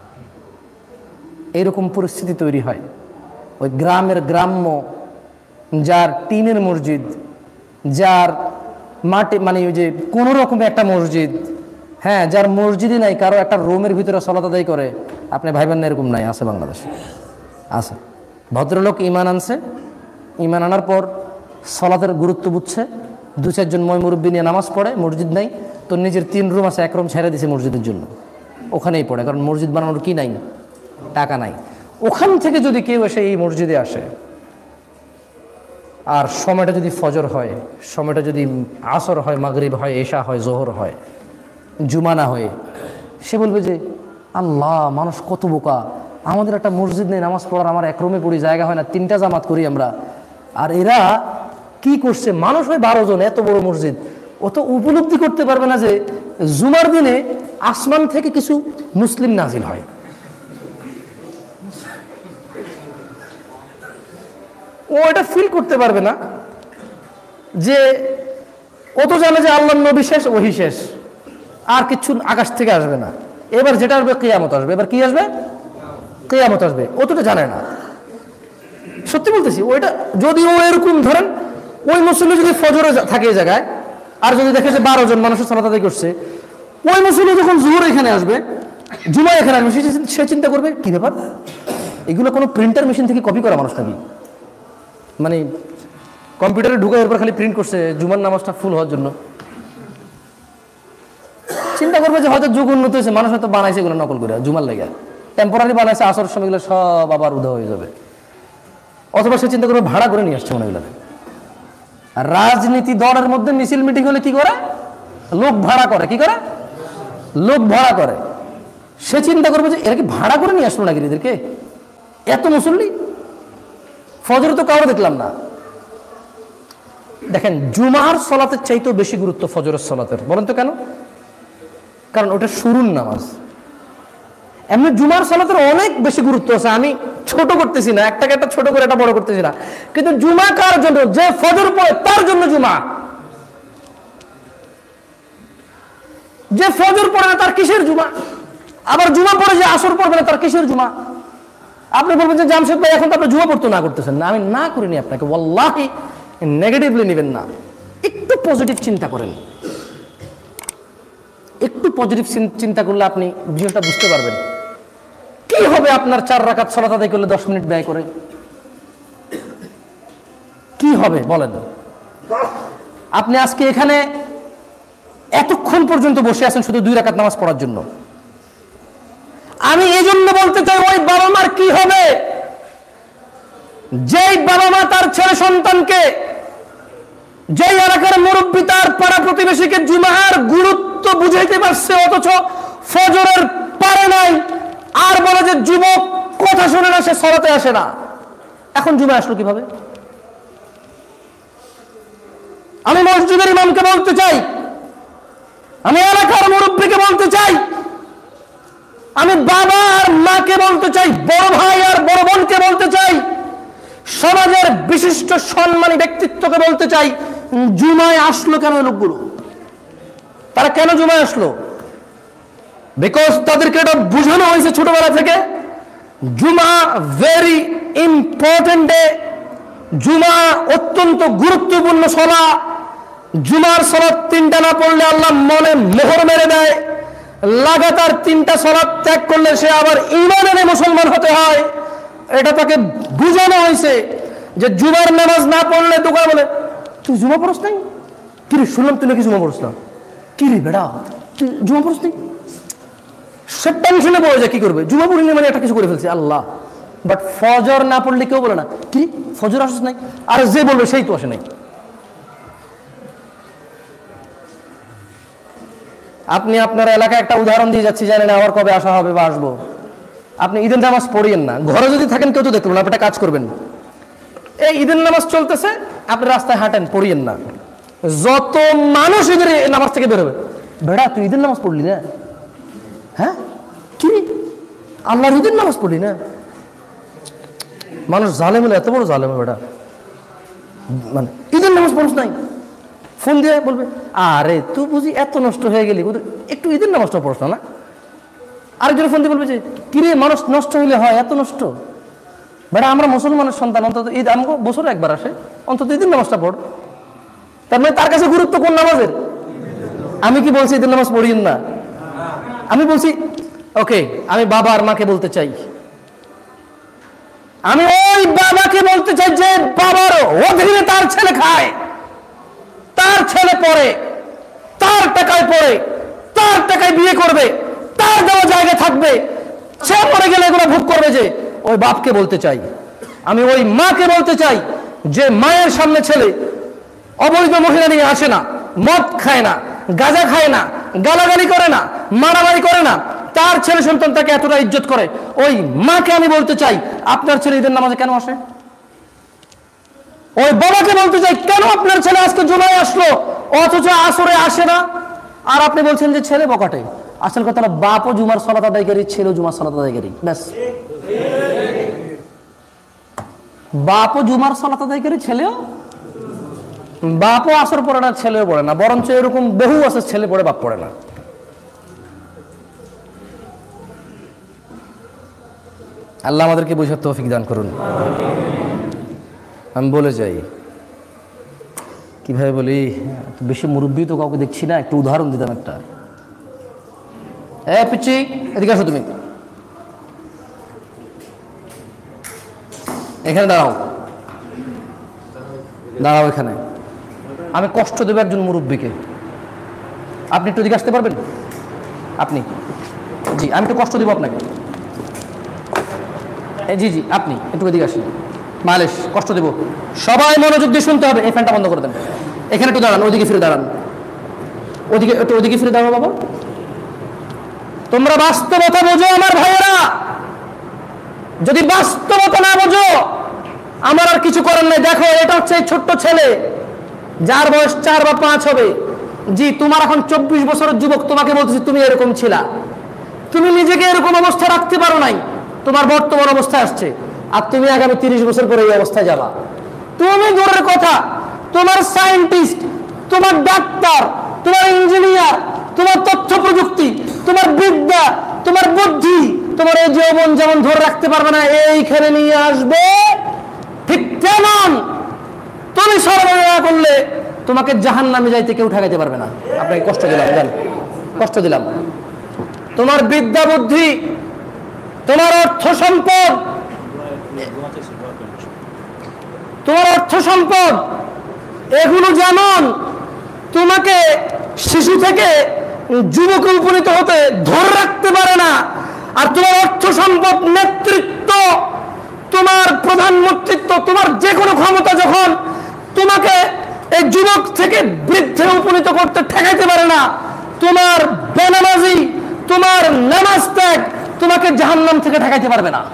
এইরকম পরিস্থিতি তৈরি হয়। ওই গ্রামের গ্রাম্য, যার টিনের মসজিদ, যার মাটি মানে ওই যে কোনো রকমের একটা মসজিদ, হ্যাঁ, যার মসজিদই নাই, কারো একটা রুমের ভিতরে সলাত আদায় করে, আপনি ভাইবেন না এরকম নাই, আছে বাংলাদেশে আছে। ভদ্রলোক ইমান আনছে, ইমান আনার পর সলাতের গুরুত্ব বুঝছে, 2-4 জন মুরব্বী নিয়ে নামাজ পড়ে, মসজিদ নাই তো নিজের 3 রুম আছে, 1 রুম ছেড়ে দিছে মসজিদের জন্য, ওখানেই পড়ে, কারণ মসজিদ বানানোর কি নাই, টাকা নাই। ওখান থেকে যদি কেউ এসে এই মসজিদে আসে, আর সময়টা যদি ফজর হয়, সময়টা যদি আসর হয়, মাগরিব হয়, এশা হয়, জোহর হয়, জুমা না হয়, সে বলবে যে আল্লাহ, মানুষ কত বোকা, আমাদের একটা মসজিদ নেই নামাজ পড়ার, আমার 1 রুমে পড়ি, জায়গা হয় না, 3টা জামাত করি আমরা, আর এরা কি করছে, মানুষ হয় 12 জন, এত বড় মসজিদ। ও তো উপলব্ধি করতে পারবে না যে জুমার দিনে আসমান থেকে কিছু মুসলিম নাজিল হয়। ও এটা ফিল করতে পারবে না, যে ও তো জানে যে আল্লাহর নবী শেষ, ওহী শেষ, আর কিছু আকাশ থেকে আসবে না, এবার যেটা আসবে কিয়ামত আসবে। এবার কি আসবে? কিয়ামত আসবে। ও তো জানে না, সত্যি বলতেছি। ওইটা যদি ও এরকম ধরেন, ওই মুসল্লি যদি ফজরে থাকে এই জায়গায়, আর যদি দেখে যে 12 জন মানুষের সালাত আদায় করছে, ওই মুসল্লি যখন জোহর এখানে আসবে, জুমা এখানে আসবে, সে চিন্তা করবে কি ব্যাপার, এগুলো কোনো প্রিন্টার মেশিন থেকে কপি করা মানুষ নাকি, মানে কম্পিউটারে ঢুকে এরপর খালি প্রিন্ট করছে জুমার নামাজটা ফুল হওয়ার জন্য। চিন্তা করবে যে হয়তো যুগ উন্নত হয়েছে, মানুষ হয়তো বানাইছে এগুলো নকল করে জুমার লেগে, টেম্পোরারি বানাইছে, আসর সময় এগুলো সব আবার উদয় হয়ে যাবে। অথবা সে চিন্তা করবে ভাড়া করে নিয়ে আসছে মনে এগুলো। আর রাজনীতি দলের মধ্যে মিছিল মিটিং হলে কি করে? লোক ভাড়া করে। কি করে? লোক ভাড়া করে। সে চিন্তা করবে যে এরা কি ভাড়া করে নিয়ে আসলো নাকি এদেরকে, এত মুসল্লি, ফজর তো কাউরে দেখলাম না। দেখেন, জুমার সলাতের চাইতেও বেশি গুরুত্ব ফজরের সলাতের। বলেন তো কেন? কারণ ওটা শুরুর নামাজ। এমনি জুমার সালাতের অনেক বেশি গুরুত্ব আছে, আমি ছোট করতেছি না, একটাকে একটা ছোট করে একটা বড় করতেছি না, কিন্তু জুমা কার জন্য? যে ফজর পড়ে তার জন্য জুমা। যে ফজর পড়ে না তার কিসের জুমা? আবার জুমা পড়ে যে আসর পড়বে না তার কিসের জুমা? আপনি বলবেন যে জামশেদ ভাই এখন তো আপনি জুমা পড়তে না করতেছেন না। আমি না করিনি আপনাকে, ওয়াল্লাহি নেগেটিভলি নেবেন না, একটু পজিটিভ চিন্তা করেন। একটু পজিটিভ চিন্তা করলে আপনি বিষয়টা বুঝতে পারবেন। কি হবে আপনার 4 রাকাত সালাত আদায় করলে 10 মিনিট ব্যয় করে? কি হবে বলেন? আপনি আজকে এখানে এতক্ষণ পর্যন্ত বসে আছেন শুধু 2 রাকাত নামাজ পড়ার জন্য। আমি এই জন্য বলতে চাই, ওই বাবা মার কি হবে যেই বাবা মা তার ছেলে সন্তানকে, যেই এলাকার মুরব্বী তার পাড়া প্রতিবেশীকে জুমার গুরুত্ব বুঝাইতে পারছে, অথচ ফজরের পারে নাই, আর বলে যে যুবক কথা শুনে না, সে সালাতে আসে না। এখন জুমা আসলো কিভাবে? আমি মসজিদের ইমামকে বলতে চাই, আমি এলাকার মুরব্বীকে বলতে চাই, আমি বাবা আর মাকে বলতে চাই, বড় ভাই আর বড় বোনকে বলতে চাই, সমাজের বিশিষ্ট সম্মানী ব্যক্তিত্বকে বলতে চাই, জুমায় আসলো কেন লোকগুলো? তারা কেন জুমায় আসলো? বিকজ তাদেরকে এটা বুঝানো হয়েছে ছোটবেলা থেকে জুমা ভেরি ইম্পর্টেন্ট ডে, জুমা অত্যন্ত গুরুত্বপূর্ণ সলা, জুমার সালাত 3টা না পড়লে আল্লাহ মনে মোহর মেরে দেয়, লাগাতার 3টা সালাত ত্যাগ করলে সে আবার ঈমান এনে মুসলমান হতে হয়। এটা তাকে বুঝানো হয়েছে যে জুমার নামাজ না পড়লে দোকান বলে তুই জুমা পড়স নাই, কি রে শুনলাম তুই নাকি জুমা পড়স না, কি রে বেড়া তুই জুমা পড়স নাই, সে টেনশনে পড়ে যায় কি করবে, জুমা পড়িনি মানে একটা কিছু করে ফেলছে আল্লাহ। বাট ফজর না পড়লে কেউ বলে না কি ফজর আসছ নাই, আর যে বলবে সেই তো আসে নাই। আপনি আপনার এলাকায় একটা উদাহরণ দিয়ে যাচ্ছি, জানেন আবার কবে আসা হবে বা আসবো। আপনি ঈদের নামাজ পড়িয়েন না, ঘরে যদি থাকেন কেউ তো দেখবেন, আপনি একটা কাজ করবেন, এই ঈদের নামাজ চলতেছে আপনি রাস্তায় হাঁটেন, পড়িয়েন না, যত মানুষ ঈদের নামাজ থেকে বেরোবে, বেড়া তুই ঈদের নামাজ পড়লি না, হ্যাঁ কি আল্লাহর ঈদের নামাজ পড়লি না। মানুষ জালেম হলে এত বড় জালেম বেটা, মানে ঈদের নামাজ পড়ছ নাই, ফোন দিয়ে বলবে আরে তুই বুঝি এত নষ্ট হয়ে গেলি, একটু ঈদের নামাজটা পড়ছ না। আরেকজন ফোন দিয়ে বলবে যে কিরে মানুষ নষ্ট হইলে হয় এত নষ্ট, বেটা আমরা মুসলমানের সন্তান, অন্তত ঈদ আমাকে বছরে একবার আসে, অন্তত ঈদের নামাজটা পড়। তার মানে তার কাছে গুরুত্ব কোন নামাজের? আমি কি বলছি ঈদের নামাজ পড়িয়েন না? আমি বলছি ওকে, আমি বাবা আর মাকে বলতে চাই, আমি ওই বাবাকে বলতে চাই যে বাবার অধীনে তার ছেলে খায়, তার ছেলে পড়ে, তার টাকায় পড়ে, তার টাকায় বিয়ে করবে, তার দেওয়া জায়গা থাকবে, সে পড়ে গেলে এগুলো ভোগ করবে, যে ওই বাপকে বলতে চাই। আমি ওই মাকে বলতে চাই যে মায়ের সামনে ছেলে অবৈধ মহিলা নিয়ে আসে না, মদ খায় না, গাঁজা খায় না, গালাগালি করে না, মারামারি করে না, তার ছেলে সন্তান তাকে এতটা ইজ্জত করে, ওই মাকে আমি বলতে চাই আপনার ছেলে ঈদের নামাজে কেন আসে? ওই বাবাকে বলতে চাই কেন আপনার ছেলে আজকে জুমায় আসলো অথচ আসরে আসে না? আর আপনি বলছেন যে ছেলে বকাটে, আসল কথা হলো বাপও জুমার সালাত আদায়কারী, ছেলেও জুমার সালাত আদায়কারী, ব্যাস। বাপও জুমার সালাত আদায়কারী, ছেলেও, বাপও আসর পড়ে না, ছেলেও পড়ে না, বরঞ্চ এরকম বহু আছে ছেলে পড়ে বাপ পড়ে না। আল্লাহ আমাদেরকে বোঝার তৌফিক দান করুন। আমি বলে যাই, কিভাবে বলি, বেশি মুরব্বী তো কাউকে দেখছি না, একটু উদাহরণ দিতাম একটা। পিচ্ছি এদিকে আসো, তুমি এখানে দাঁড়াও, দাঁড়াও এখানে। আমি কষ্ট দেবো একজন মুরব্বীকে, আপনি একটু এদিকে আসতে পারবেন? আপনি, জি আমি একটু কষ্ট দেবো আপনাকে, জি জি আপনি একটু এদিকে আসেন, মালেশ কষ্ট দেবো, সবাই মনোযোগ দিয়ে শুনতে হবে। এই ফ্যানটা বন্ধ করে দেন, এখানে একটু দাঁড়ান, ওইদিকে ফিরে দাঁড়ান, ওদিকে একটু ওইদিকে ফিরে দাঁড়াও বাবা। তোমরা বাস্তবতা বোঝো আমার ভাইয়েরা, যদি বাস্তবতা না বোঝো আমার আর কিছু করার নেই। দেখো এটা হচ্ছে এই ছোট্ট ছেলে যার বয়স 4 বা 5 হবে, জি তোমার এখন 24 বছরের যুবক, তোমাকে বলতেছি তুমি এরকম ছিলা, তুমি নিজেকে এরকম অবস্থা রাখতে পারো নাই, তোমার বর্তমান অবস্থায় আসছে, আর তুমি আগামী 30 বছর পরে এই অবস্থায় যাবা। তুমি দূরের কথা, তোমার সায়েন্টিস্ট, তোমার ডাক্তার, তোমার ইঞ্জিনিয়ার, তোমার তথ্য প্রযুক্তি, তোমার বিদ্যা, তোমার বুদ্ধি, তোমার এই যৌবন যেমন ধরে রাখতে পারবে না, এইখানে নিয়ে আসবে, ঠিক তেমন তুমি সর্বদা করলে তোমাকে জাহান্নামে যাইতে কেউ ঠেকাইতে পারবে না। আপনাকে কষ্ট দিলাম, জান, কষ্ট দিলাম। তোমার বিদ্যা বুদ্ধি, তোমার অর্থ সম্পদ, তোমার অর্থ সম্পদ এগুলো যেমন তোমাকে শিশু থেকে যুবকে উপনীত হতে ধরে রাখতে পারে না, আর তোমার অর্থ সম্পদ, নেতৃত্ব, তোমার প্রধানমন্ত্রিত্ব, তোমার যে কোনো ক্ষমতা যখন তোমাকে এই যুবক থেকে বৃদ্ধে উপনীত করতে ঠেকাইতে পারে না, তোমার বেনামাজি, তোমার নামাজ ত্যাগ তোমাকে জাহান্নাম থেকে ঠেকাইতে পারবে না।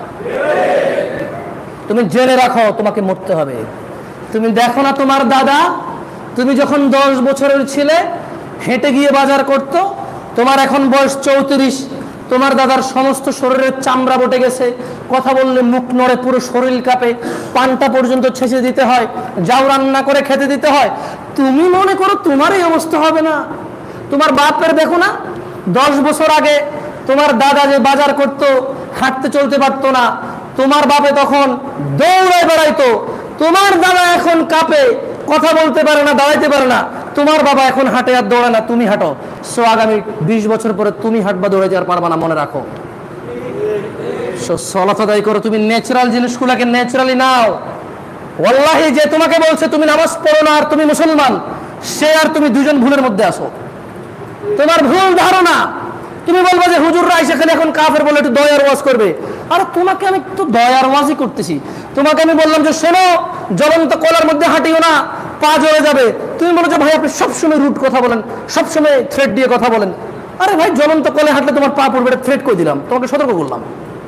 তুমি জেনে রাখো, তোমাকে মরতে হবে। তুমি দেখো না তোমার দাদা, তুমি যখন 10 বছরের ছিলে হেঁটে গিয়ে বাজার করত, তোমার এখন বয়স 34, তোমার দাদার সমস্ত শরীরের চামড়া বটে গেছে, কথা বললে মুখ নড়ে, পুরো শরীর কাঁপে, পানটা পর্যন্ত ছেঁচে দিতে হয়, যাও রান্না করে খেতে দিতে হয়। তুমি মনে করো তোমার এই অবস্থা হবে না? তোমার বাপের দেখো না, 10 বছর আগে তোমার দাদা যে বাজার করত, হাঁটতে চলতে পারতো না, তোমার বাপে তখন দৌড়ে বেড়াইতো। তোমার দাদা এখন কাঁপে, কথা বলতে পারে না, দাঁড়াইতে পারে না। তোমার বাবা এখন হাঁটে আর দৌড়ে না, তুমি হাঁটো। সো আগামী 20 বছর পরে তুমি হাঁটবা, দৌড়ে যাওয়ার পারবা না, মনে রাখো। সলাত আদায় করো, তুমি ন্যাচারাল জিনিসগুলোকে ন্যাচারালি নাও। ওয়াল্লাহি যে তোমাকে বলছে তুমি নামাজ পড়ো না আর তুমি মুসলমান, সে আর তুমি দুজন ভুলের মধ্যে আসো। তোমার ভুল ধারণা, তুমি বলবা যে হুজুররা সেখানে এখন কাফের বলে একটু দয়ার ওয়াজ করবে। আর তোমাকে আমি একটু দয়ার ওয়াজই করতেছি। তোমাকে আমি বললাম যে শোনো, জ্বলন্ত কলার মধ্যে হাঁটিও না, পা জ্বলে যাবে। তুমি বলো যে ভাই আপনি সবসময় রুট কথা বলেন, সবসময় থ্রেড দিয়ে কথা বলেন। আরে ভাই, জ্বলন্ত কলে হাঁটলে তোমার পা পড়বে, এটা থ্রেড করে দিলাম, তোমাকে সতর্ক করলাম।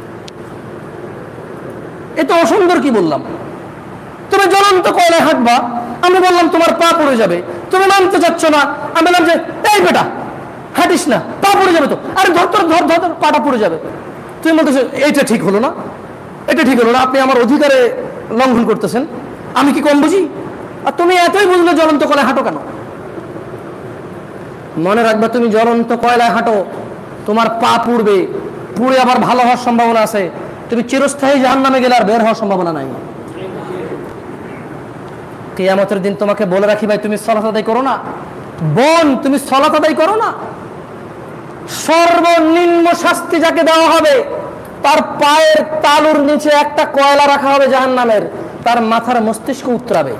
এ তো অসুন্দর কি বললাম? তুমি জ্বলন্ত কয়লায় হাঁটবা, আমি বললাম তোমার পা পড়ে যাবে, তুমি মানতে চাচ্ছ না। আমি বললাম যে এই বেটা হাঁটিস না, পা পড়ে যাবে তো। আরে ধর ধর ধর ধর, পাটা পড়ে যাবে। তুমি বলতেছো এইটা ঠিক হলো না, এটা ঠিক হলো না, আপনি আমার অধিকারে লঙ্ঘন করতেছেন, আমি কি কম বুঝি? আর তুমি এতই বুঝলে জ্বলন্ত কয়লায় হাঁটো কেন? মনে রাখবা, তুমি জ্বলন্ত কয়লায় হাঁটো, তোমার পা পুড়বে, পুড়ে আবার ভালো হওয়ার সম্ভাবনা আছে। তুমি চিরস্থায়ী জাহান্নামে গেলে আর বের হওয়ার সম্ভাবনা নাই। কিয়ামতের দিন তোমাকে বলে রাখি ভাই, তুমি সালাত আদায় করো না, বোন তুমি সালাত আদায় করো না, সর্বনিম্ন শাস্তি যাকে দেওয়া হবে, তার পায়ের তালুর নিচে একটা কয়লা রাখা হবে জাহান্নামের, তার মাথার মস্তিষ্ক উত্তরাবে।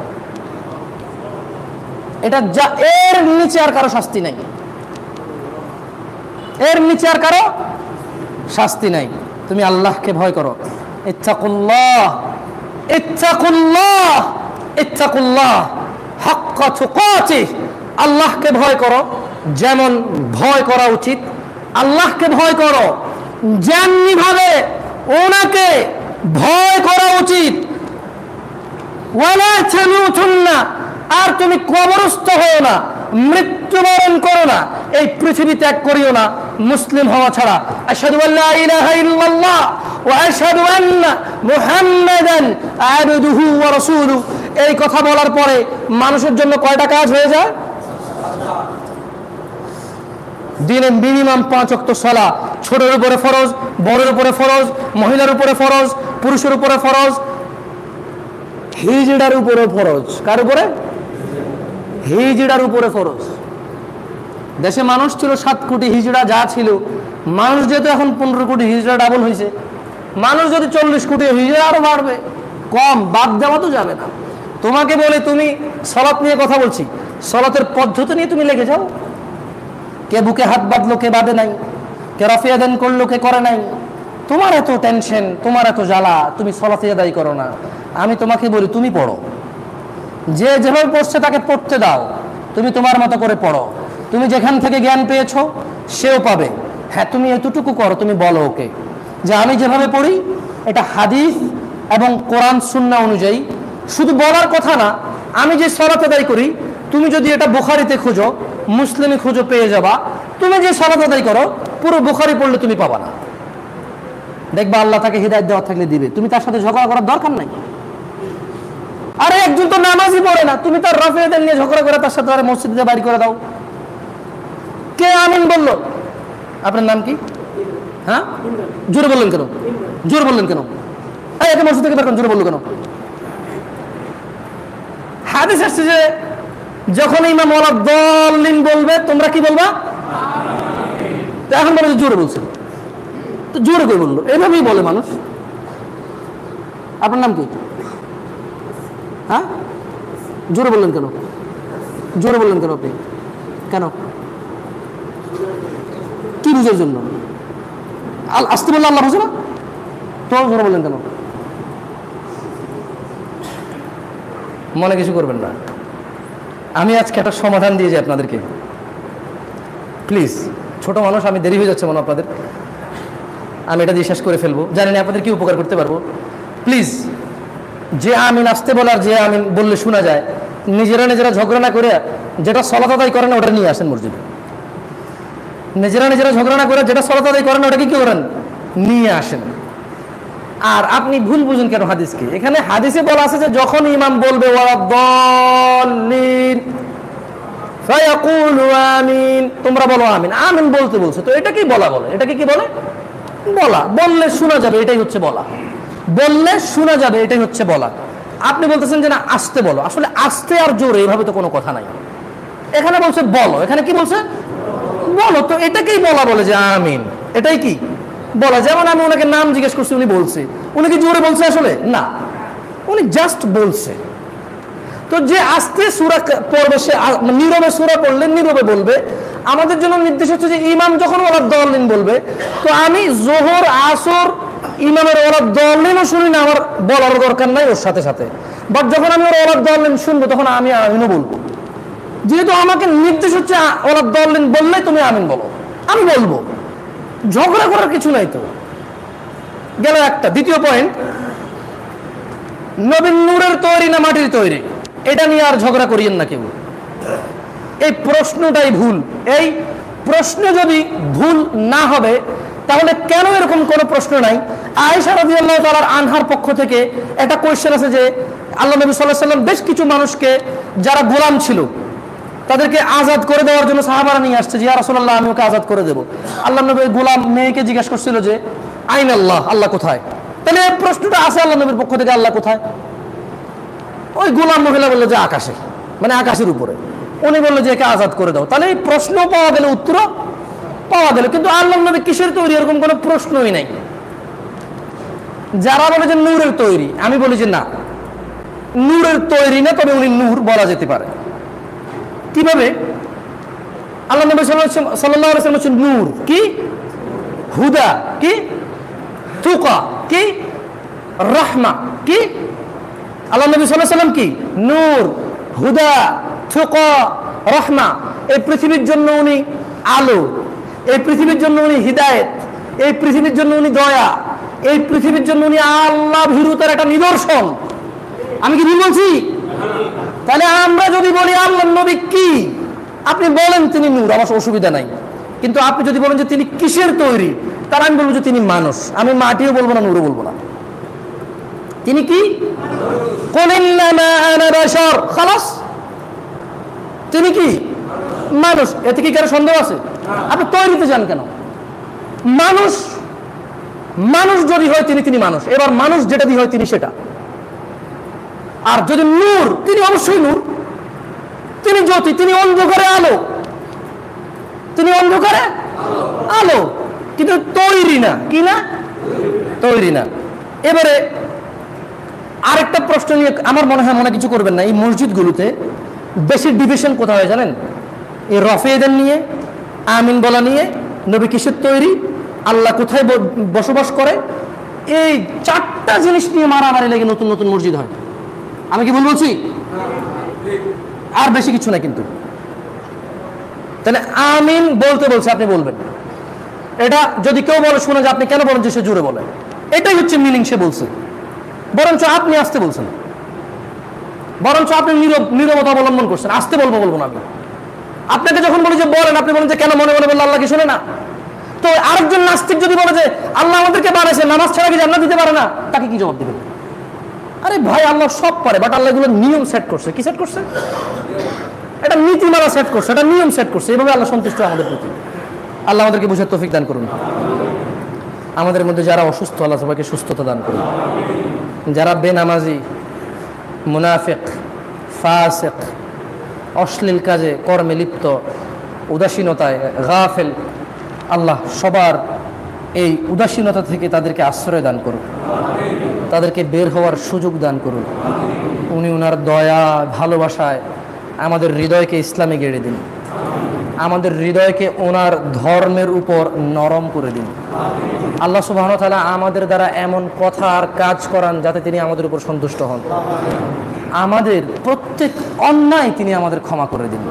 এটা যা, এর নিচে আর কারো শাস্তি নাই, এর নিচে আর কারো শাস্তি নাই। তুমি আল্লাহকে ভয় করো। ইত্তাকুল্লাহ, ইত্তাকুল্লাহ, ইত্তাকুল্লাহ হাক্কা তুকাতিহ। আল্লাহকে ভয় করো যেমন ভয় করা উচিত, আল্লাহকে ভয় করো যেমনি ভাবে ওনাকে ভয় করা উচিত। ওয়ালা তামুতুন্না, আর তুমি কবরস্থ হও না, মৃত্যুবরণ করো না, এই পৃথিবী ত্যাগ করিও না মুসলিম হওয়া ছাড়া। আশহাদু আল্লা ইলাহা ইল্লাল্লাহ ওয়া আশহাদু আন্না মুহাম্মাদান আবদুহু ওয়া রাসূলুহু, এই কথা বলার পরে মানুষের জন্য কয়টা কাজ হয়ে যায়? দিনে মিনিমাম 5 ওয়াক্ত সালাত, ছোটের উপরে ফরজ, বড়ের উপরে ফরজ, মহিলার উপরে ফরজ, পুরুষের উপরে ফরজ, হিজড়ার উপরে ফরজ। কার উপরে? হিজড়ার উপরে ফরজ। দেশে মানুষ ছিল 7 কোটি, হিজড়া যা ছিল, মানুষ যেহেতু এখন 15 কোটি, হিজড়া ডাবল হয়েছে। মানুষ যদি 40 কোটি, হিজড়া আরো বাড়বে, কম বাদ দেওয়া তো যাবে না। তোমাকে বলে তুমি সালাত নিয়ে কথা বলছি, সালাতের পদ্ধতি নিয়ে তুমি লেগে যাও। কে বুকে হাত বাঁধলো, কে বাঁধে নাই, কে রাফিয়া দান করলো, কে করে নাই। তোমার এত টেনশন, তোমার এত জ্বালা, তুমি সালাতে আদায় করো না। আমি তোমাকে বলি তুমি পড়ো, যে যেভাবে পড়ছে তাকে পড়তে দাও, তুমি তোমার মতো করে পড়ো। তুমি যেখান থেকে জ্ঞান পেয়েছো সেও পাবে। হ্যাঁ, তুমি এতটুকু করো, তুমি বলো ওকে যে আমি যেভাবে পড়ি এটা হাদিস এবং কোরআন সুন্নাহ অনুযায়ী। শুধু বলার কথা না, আমি যে সালাত আদায় করি, তুমি যদি এটা বুখারীতে খুঁজো, মুসলিমে খুঁজো, পেয়ে যাবা। তুমি যে সালাত আদায় করো পুরো বুখারী পড়লে তুমি পাবা না। দেখবা আল্লাহ তাকে হিদায়াত দেওয়া থাকলে দিবে, তুমি তার সাথে ঝগড়া করার দরকার নাই। আরে একজন তো নামাজই পড়ে না, তুমি তার রাফিয়াদের নিয়ে ঝগড়া করে তার সাথে মসজিদে বাড়ি করে দাও। কে আমিন বললো? আপনার নাম কি? হ্যাঁ, জোরে বললেন কেন? জোরে বললেন কেন? একে মসজিদ থেকে বের করেন, জোরে বললো কেন? হাদিস আসছে যে যখন ইমাম ওয়ালা দলিন বলবে তোমরা কি বলবা? এখন বলে জোরে বলছে, তো জোরে করে বললো, এভাবেই বলে মানুষ। আপনার নাম কি? হ্যাঁ, জোরে বললেন কেন? জোরে বললেন কেন আপনি? কেন? কি বুঝার জন্য? আসতে বললে আল্লাহ বুঝে না তো জোরে বললেন কেন? মনে কিছু করবেন না, আমি আজকে একটা সমাধান দিয়ে যাই আপনাদেরকে। প্লিজ, ছোট মানুষ, আমি দেরি হয়ে যাচ্ছে মনে আপনাদের, আমি এটা দিয়ে শেষ করে ফেলবো, জানি না আপনাদের কি উপকার করতে পারবো। প্লিজ, যে আমিন আসতে বলার, যে আমিন বললে শোনা যায়, নিজেরা ঝগড়া না করে যেটা সলাত আদায় করে না ওটা নিয়ে আসেন মসজিদে। নিজেরা ঝগড়া না করে যেটা সলাত আদায় করে না ওটাকে কি করেন? নিয়ে আসেন। আর আপনি ভুল বুঝুন কেন হাদিসকে? এখানে হাদিসে বলা আছে যে যখন ইমাম বলবে ওয়ালাদ-দাল্লিন ফায়াকুলু আমিন, তোমরা বলো আমিন। আমিন বলতে বলছে, তো এটা কি বলা বলে? এটাকে কি বলে? বলা। বললে শোনা যাবে, এটাই হচ্ছে বলা। বললে শোনা যাবে, এটাই হচ্ছে বলা। আপনি বলতেছেন যে না আস্তে বলো, আসলে আস্তে আর জোরে এইভাবে তো কোনো কথা নাই। এখানে বলছে বলো, এখানে কি বলছে? বলো। তো এটাকেই বলা বলে যে আমিন, এটাই কি বলা। যেমন আমি ওনাকে নাম জিজ্ঞেস করছি, উনি বলছে, উনি কি জোরে বলছে? আসলে না, উনি জাস্ট বলছে। তো যে আস্তে সূরা পড়বে সে নীরবে সূরা পড়লে নীরবে বলবে। আমাদের জন্য নির্দেশ হচ্ছে যে ইমাম যখন ওয়ালাদ-দাল্লিন বলবে, তো আমি যোহর আসর ইমামের ওয়ালাদ-দাল্লিনও শুনি না, আমার বলার দরকার নাই ওর সাথে সাথে। বাট যখন আমি ওর ওয়ালাদ-দাল্লিন শুনবো তখন আমি আমিনও বলবো, যেহেতু আমাকে নির্দেশ হচ্ছে ওয়ালাদ-দাল্লিন বললে তুমি আমিন বলো, আমি বলবো। ঝগড়া করার কিছু নাই তো। গেল একটা। দ্বিতীয় পয়েন্ট, নবীর নূরের তৈরি না মাটির তৈরি, এটা নিয়ে আর ঝগড়া করিয়েন না কেউ। এই প্রশ্নটাই ভুল। এই প্রশ্ন যদি ভুল না হবে তাহলে কেন এরকম কোনো প্রশ্ন নাই? আয়েশা রাদিয়াল্লাহু তাআলা আনহার পক্ষ থেকে একটা কোয়েশ্চেন আছে যে আল্লাহ নবী সাল্লাল্লাহু আলাইহি ওয়াসাল্লাম বেশ কিছু মানুষকে যারা গোলাম ছিল তাদেরকে আজাদ করে দেওয়ার জন্য সাহাবারা নিয়ে আসছে যে ইয়া রাসূলুল্লাহ আমি ওকে আজাদ করে দেব। আল্লাহ নবী গোলাম মেয়েকে জিজ্ঞেস করছিল যে আইন আল্লাহ, আল্লাহ কোথায়? তাহলে এই প্রশ্নটা আছে আল্লাহ নবীর পক্ষ থেকে, আল্লাহ কোথায়? ওই গোলাম মহিলা বললো যে আকাশে, মানে আকাশের উপরে। উনি বললো যে একে আজাদ করে দাও। তাহলে এই প্রশ্ন পাওয়া গেল, উত্তর পাওয়া গেল। কিন্তু আল্লাহ নবী কিসের তৈরি এরকম কোনো প্রশ্নই নাই। যারা বলে যে নূরের তৈরি, আমি বলি যে না, নূরের তৈরি না, তবে উনি নূর বলা যেতে পারে। কিভাবে? আল্লাহ নবী সাল্লাল্লাহু আলাইহি ওয়াসাল্লাম হচ্ছেন নূর, কি হুদা, কি তুকা, কি রাহমা, কি আল্লাহ নবী সাল্লাল্লাহু আলাইহি ওয়াসাল্লাম কি নূর, হুদা, তুকা, রাহমা। এই পৃথিবীর জন্য উনি আলো, এই পৃথিবীর জন্য উনি হিদায়েত, এই পৃথিবীর জন্য উনি দয়া, এই পৃথিবীর জন্য উনি আল্লাহ ভীরুতার একটা নিদর্শন। আমি কি ভুল বলছি? তাহলে আমরা যদি বলি আল্লাহ নবী কি, আপনি বলেন তিনি নূর, আমার অসুবিধা নাই। কিন্তু আপনি যদি বলেন যে তিনি কিসের তৈরি, তার আমি বলবো যে তিনি মানুষ। আমি মাটিও বলবো না, নূরও বলবো না। তিনি কি? কুল ইন্নামা আনা বাশার, খালাস। তিনি কি? মানুষ। এতে কি কারো সন্দেহ আছে? আপনি তৈরিতে যান কেন? মানুষ, মানুষ যদি হয় তিনি মানুষ। এবার মানুষ যেটা দিয়ে হয় তিনি সেটা। আর যদি নূর, তিনি অবশ্যই নূর, তিনি জ্যোতি, তিনি অন্ধকারে আলো, তিনি অন্ধকারে আলো, কিন্তু তৈরি না। কি না? তৈরি না। এবারে আরেকটা প্রশ্ন নিয়ে আমার মনে হয় মনে কিছু করবেন না, এই মসজিদগুলোতে বেশি ডিভিশন কোথায় হয় জানেন? এই রফেদের নিয়ে, আমিন বলা নিয়ে, নবী কিসের তৈরি, আল্লাহ কোথায় বসবাস করে, এই চারটা জিনিস নিয়ে মারামারি লেগে নতুন নতুন মসজিদ হয়। আমি কি ভুল বলছি? আর বেশি কিছু না। কিন্তু তাহলে আমিন বলতে বলছে, আপনি বলবেন। এটা যদি কেউ বলে শুনে যে আপনি কেন বলেন যে সে জোরে বলে, এটাই হচ্ছে মিনিং, সে বলছে। বরঞ্চ আপনি আসতে বলছেন, বরঞ্চ আপনি নীরবতা অবলম্বন করছেন। আসতে বলবো না আমি। আপনাকে যখন বলি যে বলেন, আপনি বলেন যে কেন মনে মনে বললে আল্লাহ কি শোনে না? তো আরেকজন নাস্তিক যদি বলে যে আল্লাহ আমাদেরকে বানাইছে, নামাজ ছাড়া কি জান্নাত দিতে পারে না, তাকে কি জবাব দিবেন? আরে ভাই, আল্লাহ সব পারে, বাট আল্লাহ এগুলো নিয়ম সেট করছে। কি সেট করছে? এটা নীতিমালা সেট করছে, এটা নিয়ম সেট করছে। এইভাবে আল্লাহ সন্তুষ্ট আমাদের প্রতি। আল্লাহ আমাদেরকে বুঝার তৌফিক দান করুন। আমাদের মধ্যে যারা অসুস্থ, আল্লাহ সবাইকে সুস্থতা দান করুন। যারা বেনামাজি, মুনাফিক, ফাসিক, অশ্লীল কাজে কর্মে লিপ্ত, উদাসীনতায় গাফেল, আল্লাহ সবার এই উদাসীনতা থেকে তাদেরকে আশ্রয় দান করুন, তাদেরকে বের হওয়ার সুযোগ দান করুন। উনি ওনার দয়া ভালোবাসায় আমাদের হৃদয়কে ইসলামে গেড়ে দিন, আমাদের হৃদয়কে ওনার ধর্মের উপর নরম করে দিন। আল্লাহ সুবহানাহু ওয়া তাআলা আমাদের দ্বারা এমন কথা আর কাজ করান যাতে তিনি আমাদের উপর সন্তুষ্ট হন। আমাদের প্রত্যেক অন্যায় তিনি আমাদের ক্ষমা করে দিন।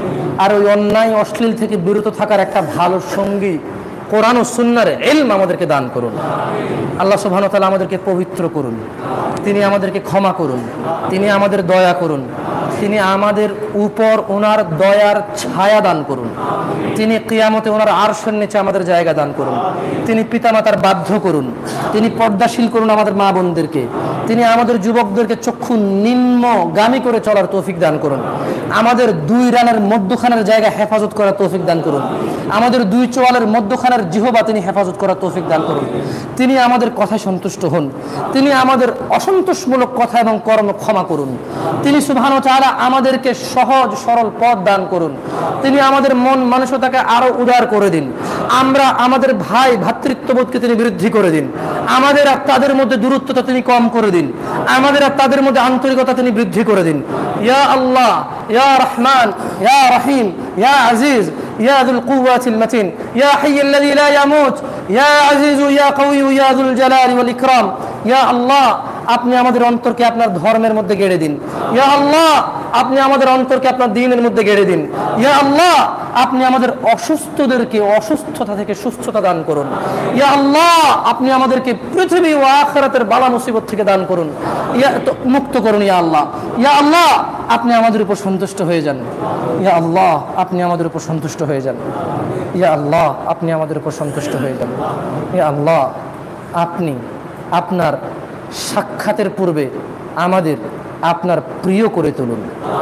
আর ওই অন্যায় অশ্লীল থেকে বিরত থাকার একটা ভালো সঙ্গী কোরআন ও সুন্নাহর ইলম আমাদেরকে দান করুন। আল্লাহ সুবহানাহু ওয়া তাআলা আমাদেরকে পবিত্র করুন, তিনি আমাদেরকে ক্ষমা করুন, তিনি আমাদের দয়া করুন, তিনি আমাদের উপর ওনার দয়ার ছায়া দান করুন, তিনি কিয়ামতে ওনার আরশের নিচে আমাদের জায়গা দান করুন, তিনি পিতামাতার বাধ্য করুন, তিনি পর্দাশীল করুন আমাদের মা বোনদেরকে, তিনি আমাদের যুবকদেরকে চক্ষু নিম্নগামী করে চলার তৌফিক দান করুন, আমাদের দুই রানের মধ্যখানের জায়গা হেফাজত করার তৌফিক দান করুন, আমাদের দুই চোয়ালের মধ্যখানের জিহবা তিনি হেফাজত করার তৌফিক দান করুন, তিনি আমাদের কথায় সন্তুষ্ট হন, তিনি আমাদের অসন্তোষমূলক কথা এবং কর্ম ক্ষমা করুন, তিনি সুবহানাহু ওয়া তাআলা আমাদেরকে সহজ সরল পথ দান করুন, তিনি আমাদের মন মানসিকতাকে আরো উদার করে দিন, আমরা আমাদের ভাই ভ্রাতৃত্ববোধকে তিনি বৃদ্ধি করে দিন, আমাদের আর তাদের মধ্যে দূরত্বতা তিনি কম করে দিন, আমাদের আর তাদের মধ্যে আন্তরিকতা তিনি বৃদ্ধি করে দিন। ইয়া আল্লাহ, ইয়া রহমান, ইয়া রহিম, ইয়া আজিজ, ইয়া যুল কুওয়াতিল মাতিন, ইয়া হাইয়্যুল্লাযী লা ইয়ামুত, ইয়া আজিজু ইয়া কাউইয়্যু ইয়া যুল জালালি ওয়াল ইকরাম। ইয়া আল্লাহ, আপনি আমাদের অন্তরকে আপনার ধর্মের মধ্যে গেড়ে দিন। ইয়া আল্লাহ, আপনি আমাদের অন্তরকে আপনার দ্বীনের মধ্যে গেড়ে দিন। ইয়া আল্লাহ, আপনি আমাদের অসুস্থদেরকে অসুস্থতা থেকে সুস্থতা দান করুন। ইয়া আল্লাহ, আপনি আমাদেরকে পৃথিবী ও আখিরাতের বালা মুসিবত থেকে দান করুন, মুক্ত করুন। ইয়া আল্লাহ, ইয়া আল্লাহ, আপনি আমাদের উপর সন্তুষ্ট হয়ে যান। ইয়া আল্লাহ, আপনি আমাদের উপর সন্তুষ্ট হয়ে যান। ইয়া আল্লাহ, আপনি আমাদের উপর সন্তুষ্ট হয়ে যান। ইয়া আল্লাহ, আপনি আপনার সাক্ষাতের পূর্বে আমাদের আপনার প্রিয় করে তুলুন।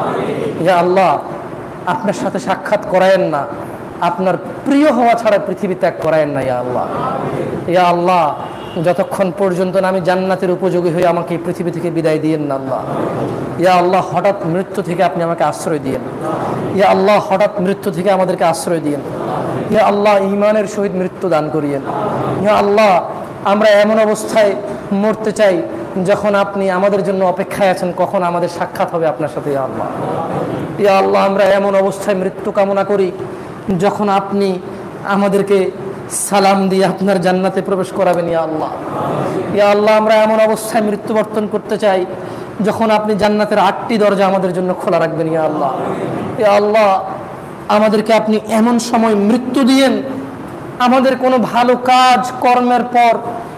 ইয়া আল্লাহ, আপনার সাথে সাক্ষাৎ করায়েন না, আপনার প্রিয় হওয়া ছাড়া পৃথিবী ত্যাগ করায়েন না। ইয়া আল্লাহ, ইয়া আল্লাহ, যতক্ষণ পর্যন্ত না আমি জান্নাতের উপযোগী হয়ে আমাকে এই পৃথিবী থেকে বিদায় দিয়েন না আল্লাহ। ইয়া আল্লাহ, হঠাৎ মৃত্যু থেকে আপনি আমাকে আশ্রয় দিয়েন। ইয়া আল্লাহ, হঠাৎ মৃত্যু থেকে আমাদেরকে আশ্রয় দিয়েন। ইয়া আল্লাহ, ঈমানের সহিত মৃত্যু দান করিয়েন। ইয়া আল্লাহ, আমরা এমন অবস্থায় মরতে চাই যখন আপনি আমাদের জন্য অপেক্ষায় আছেন কখন আমাদের সাক্ষাৎ হবে আপনার সাথে। ইয়া আল্লাহ, ইয়া আল্লাহ, আমরা এমন অবস্থায় মৃত্যু কামনা করি যখন আপনি আমাদেরকে সালাম দিয়ে আপনার জান্নাতে প্রবেশ করাবেন। ইয়া আল্লাহ, ইয়া আল্লাহ, আমরা এমন অবস্থায় মৃত্যুবর্তন করতে চাই যখন আপনি জান্নাতের 8টি দরজা আমাদের জন্য খোলা রাখবেন। ইয়া আল্লাহ, ইয়া আল্লাহ, আমাদেরকে আপনি এমন সময় মৃত্যু দিয়েন আমাদের কোনো ভালো কাজ কর্মের পর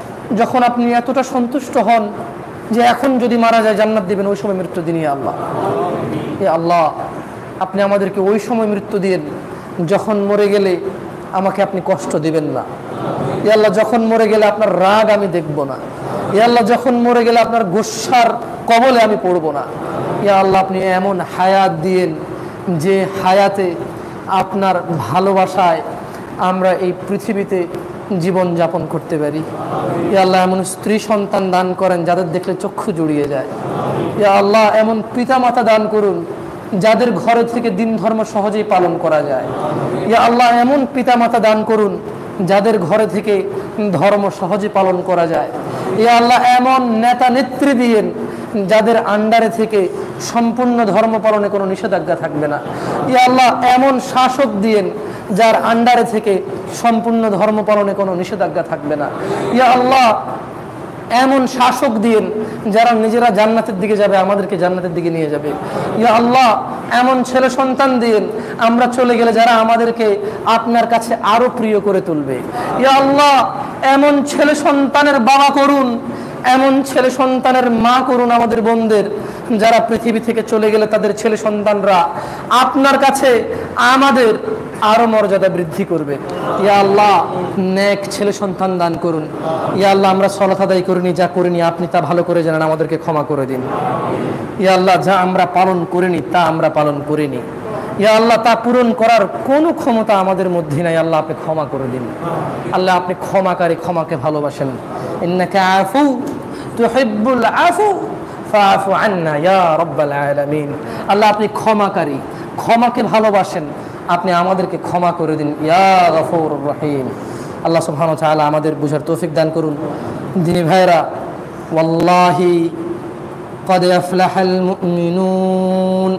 যখন আপনি এতটা সন্তুষ্ট হন যে এখন যদি মারা যায় জান্নাত দিবেন, ওই সময় মৃত্যু দিন। ইয়া আল্লাহ, ইয়া আল্লাহ, আপনি আমাদেরকে ওই সময় মৃত্যু দিন যখন মরে গেলে আমাকে আপনি কষ্ট দিবেন না। ইয়া আল্লাহ, যখন মরে গেলে আপনার রাগ আমি দেখব না। ইয়া আল্লাহ, যখন মরে গেলে আপনার গোসার কবলে আমি পড়ব না। ইয়া আল্লাহ, আপনি এমন হায়াত দিয়েন যে হায়াতে আপনার ভালোবাসায় আমরা এই পৃথিবীতে জীবন যাপন করতে পারি। ইয়া আল্লাহ, এমন স্ত্রী সন্তান দান করেন যাদের দেখলে চক্ষু জুড়িয়ে যায়। ইয়া আল্লাহ, এমন পিতা মাতা দান করুন যাদের ঘরে থেকে দিন ধর্ম সহজেই পালন করা যায়। ইয়া আল্লাহ, এমন পিতা মাতা দান করুন যাদের ঘরে থেকে ধর্ম সহজে পালন করা যায়। ইয়া আল্লাহ, এমন নেতা নেত্রী দিয়েন যাদের আন্ডারে থেকে সম্পূর্ণ ধর্ম পালনে কোনো নিষেধাজ্ঞা থাকবে না। ইয়া আল্লাহ, এমন শাসক দিয়েন যার আন্ডারে থেকে সম্পূর্ণ ধর্ম পালনে কোনো নিষেধাজ্ঞা থাকবে না। ইয়া আল্লাহ, এমন শাসক দিয়েন যারা নিজেরা জান্নাতের দিকে যাবে, আমাদেরকে জান্নাতের দিকে নিয়ে যাবে। ইয়া আল্লাহ, এমন ছেলে সন্তান দিয়েন আমরা চলে গেলে যারা আমাদেরকে আপনার কাছে আরো প্রিয় করে তুলবে। ইয়া আল্লাহ, এমন ছেলে সন্তানের বাবা করুন, এমন ছেলে সন্তানের মা করুন আমাদের বোনদের যারা পৃথিবী থেকে চলে গেলে তাদের ছেলে সন্তানরা আপনার কাছে আমাদের আরো মর্যাদা বৃদ্ধি করবে। ইয়া আল্লাহ, নেক ছেলে সন্তান দান করুন। ইয়া আল্লাহ, আমরা সালাত আদায় করিনি, যা করিনি আপনি তা ভালো করে জানেন, আমাদেরকে ক্ষমা করে দিন। ইয়া আল্লাহ, যা আমরা পালন করিনি তা আমরা পালন করিনি, ইয়া আল্লাহ, তা পূরণ করার কোনো ক্ষমতা আমাদের মধ্যে নাই। আল্লাহ, আপনি ক্ষমা করে দিন। আল্লাহ, আপনি ক্ষমাকারী, ক্ষমাকে ভালোবাসেন। ইন্নাকা আফু তুহিব্বুল আফু ফাআফু আন্না ইয়া রাব্বাল আলামিন। আল্লাহ, আপনি ক্ষমাকারী, ক্ষমাকে ভালোবাসেন, আপনি আমাদেরকে ক্ষমা করে দিন ইয়া গফুরুর রহিম। আল্লাহ সুবহানাহু ওয়া তাআলা আমাদের বুঝার তৌফিক দান করুন। দিনী ভাইরা, ওয়াল্লাহি قد أفلح المؤمنون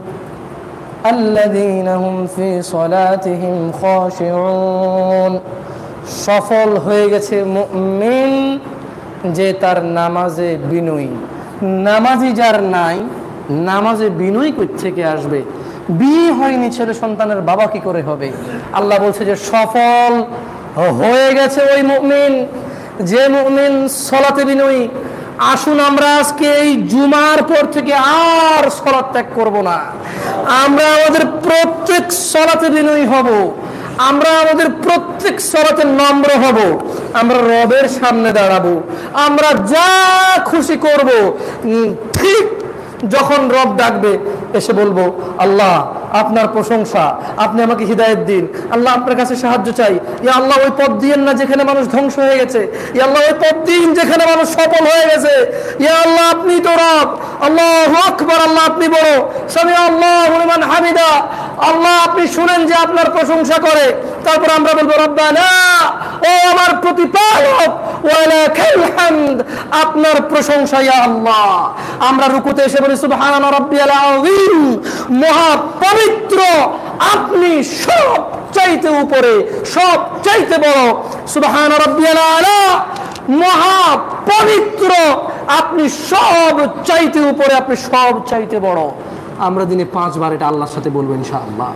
الذين هم في صلاتهم خاشعون। সফল হয়ে গেছে মুমিন যে তার নামাজে বিনয়ী। নামাজি যার নাই, নামাজে বিনয়ী কই থেকে আসবে? বিয়ে হয়নি ছেলে সন্তানের বাবা কি করে হবে? আল্লাহ বলছে যে সফল হয়ে গেছে ওই মুমিন যে মুমিন সালাতে বিনয়ী। আসুন আমরা আজকে এই জুমার পর থেকে আর সালাত ত্যাগ করব না। আমরা আমাদের প্রত্যেক সালাতে বিনয়ী হব, আমরা আমাদের প্রত্যেক সালাতে নম্র হব, আমরা রবের সামনে দাঁড়াবো, আমরা যা খুশি করব। ঠিক যখন রব ডাকবে এসে বলবো, আল্লাহ আপনার প্রশংসা, আপনি আমাকে হিদায়াত দিন, আল্লাহ আপনার কাছে সাহায্য চাই। ইয়া আল্লাহ, ওই পথ দিয়েন না যেখানে মানুষ ধ্বংস হয়ে গেছে। ইয়া আল্লাহ, ওই পথ দিন যেখানে মানুষ সফল হয়ে গেছে। ইয়া আল্লাহ, আপনি তো রব। আল্লাহু আকবার, আল্লাহ আপনি বড়। সামি আল্লাহু লিমান হামিদা, আল্লাহ আপনি শুনেন যে আপনার প্রশংসা করে। তারপর আমরা বলবো, রব্বানা, ও আমার প্রতিপালক, ওয়ালাকাল হামদ, আপনার প্রশংসা ইয়া আল্লাহ। আমরা রুকুতে এসে বলি, সুবহানা রাব্বিয়াল আযীম, মহা পবিত্র আপনি, সব চাইতে উপরে, সব চাইতে বড়। সুবহানা রাব্বিয়াল আলা, মহা পবিত্র আপনি, সব চাইতে উপরে, আপনি সব চাইতে বড়। আমরা দিনে 5 বার এটা আল্লাহর সাথে বলবো ইনশাআল্লাহ।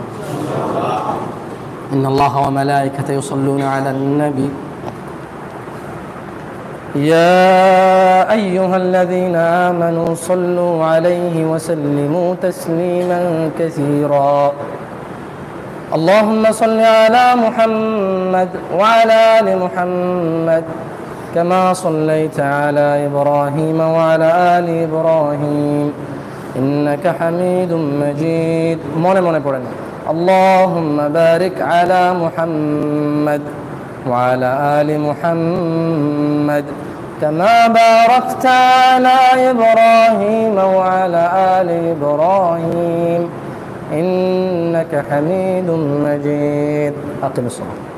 ইন্নাল্লাহা ওয়া মালাইকাতাহু ইউসাল্লুনা আলান নবী يا أيها الذين آمنوا صلوا عليه وسلموا تسليما كثيرا اللهم صل على محمد وعلى آل محمد كما صليت على إبراهيم وعلى آل إبراهيم إنك حميد مجيد মনে পড়েন اللهم بارك على محمد وعلى آل محمد كما باركت على إبراهيم وعلى آل إبراهيم إنك حميد مجيد. أقم الصلاة.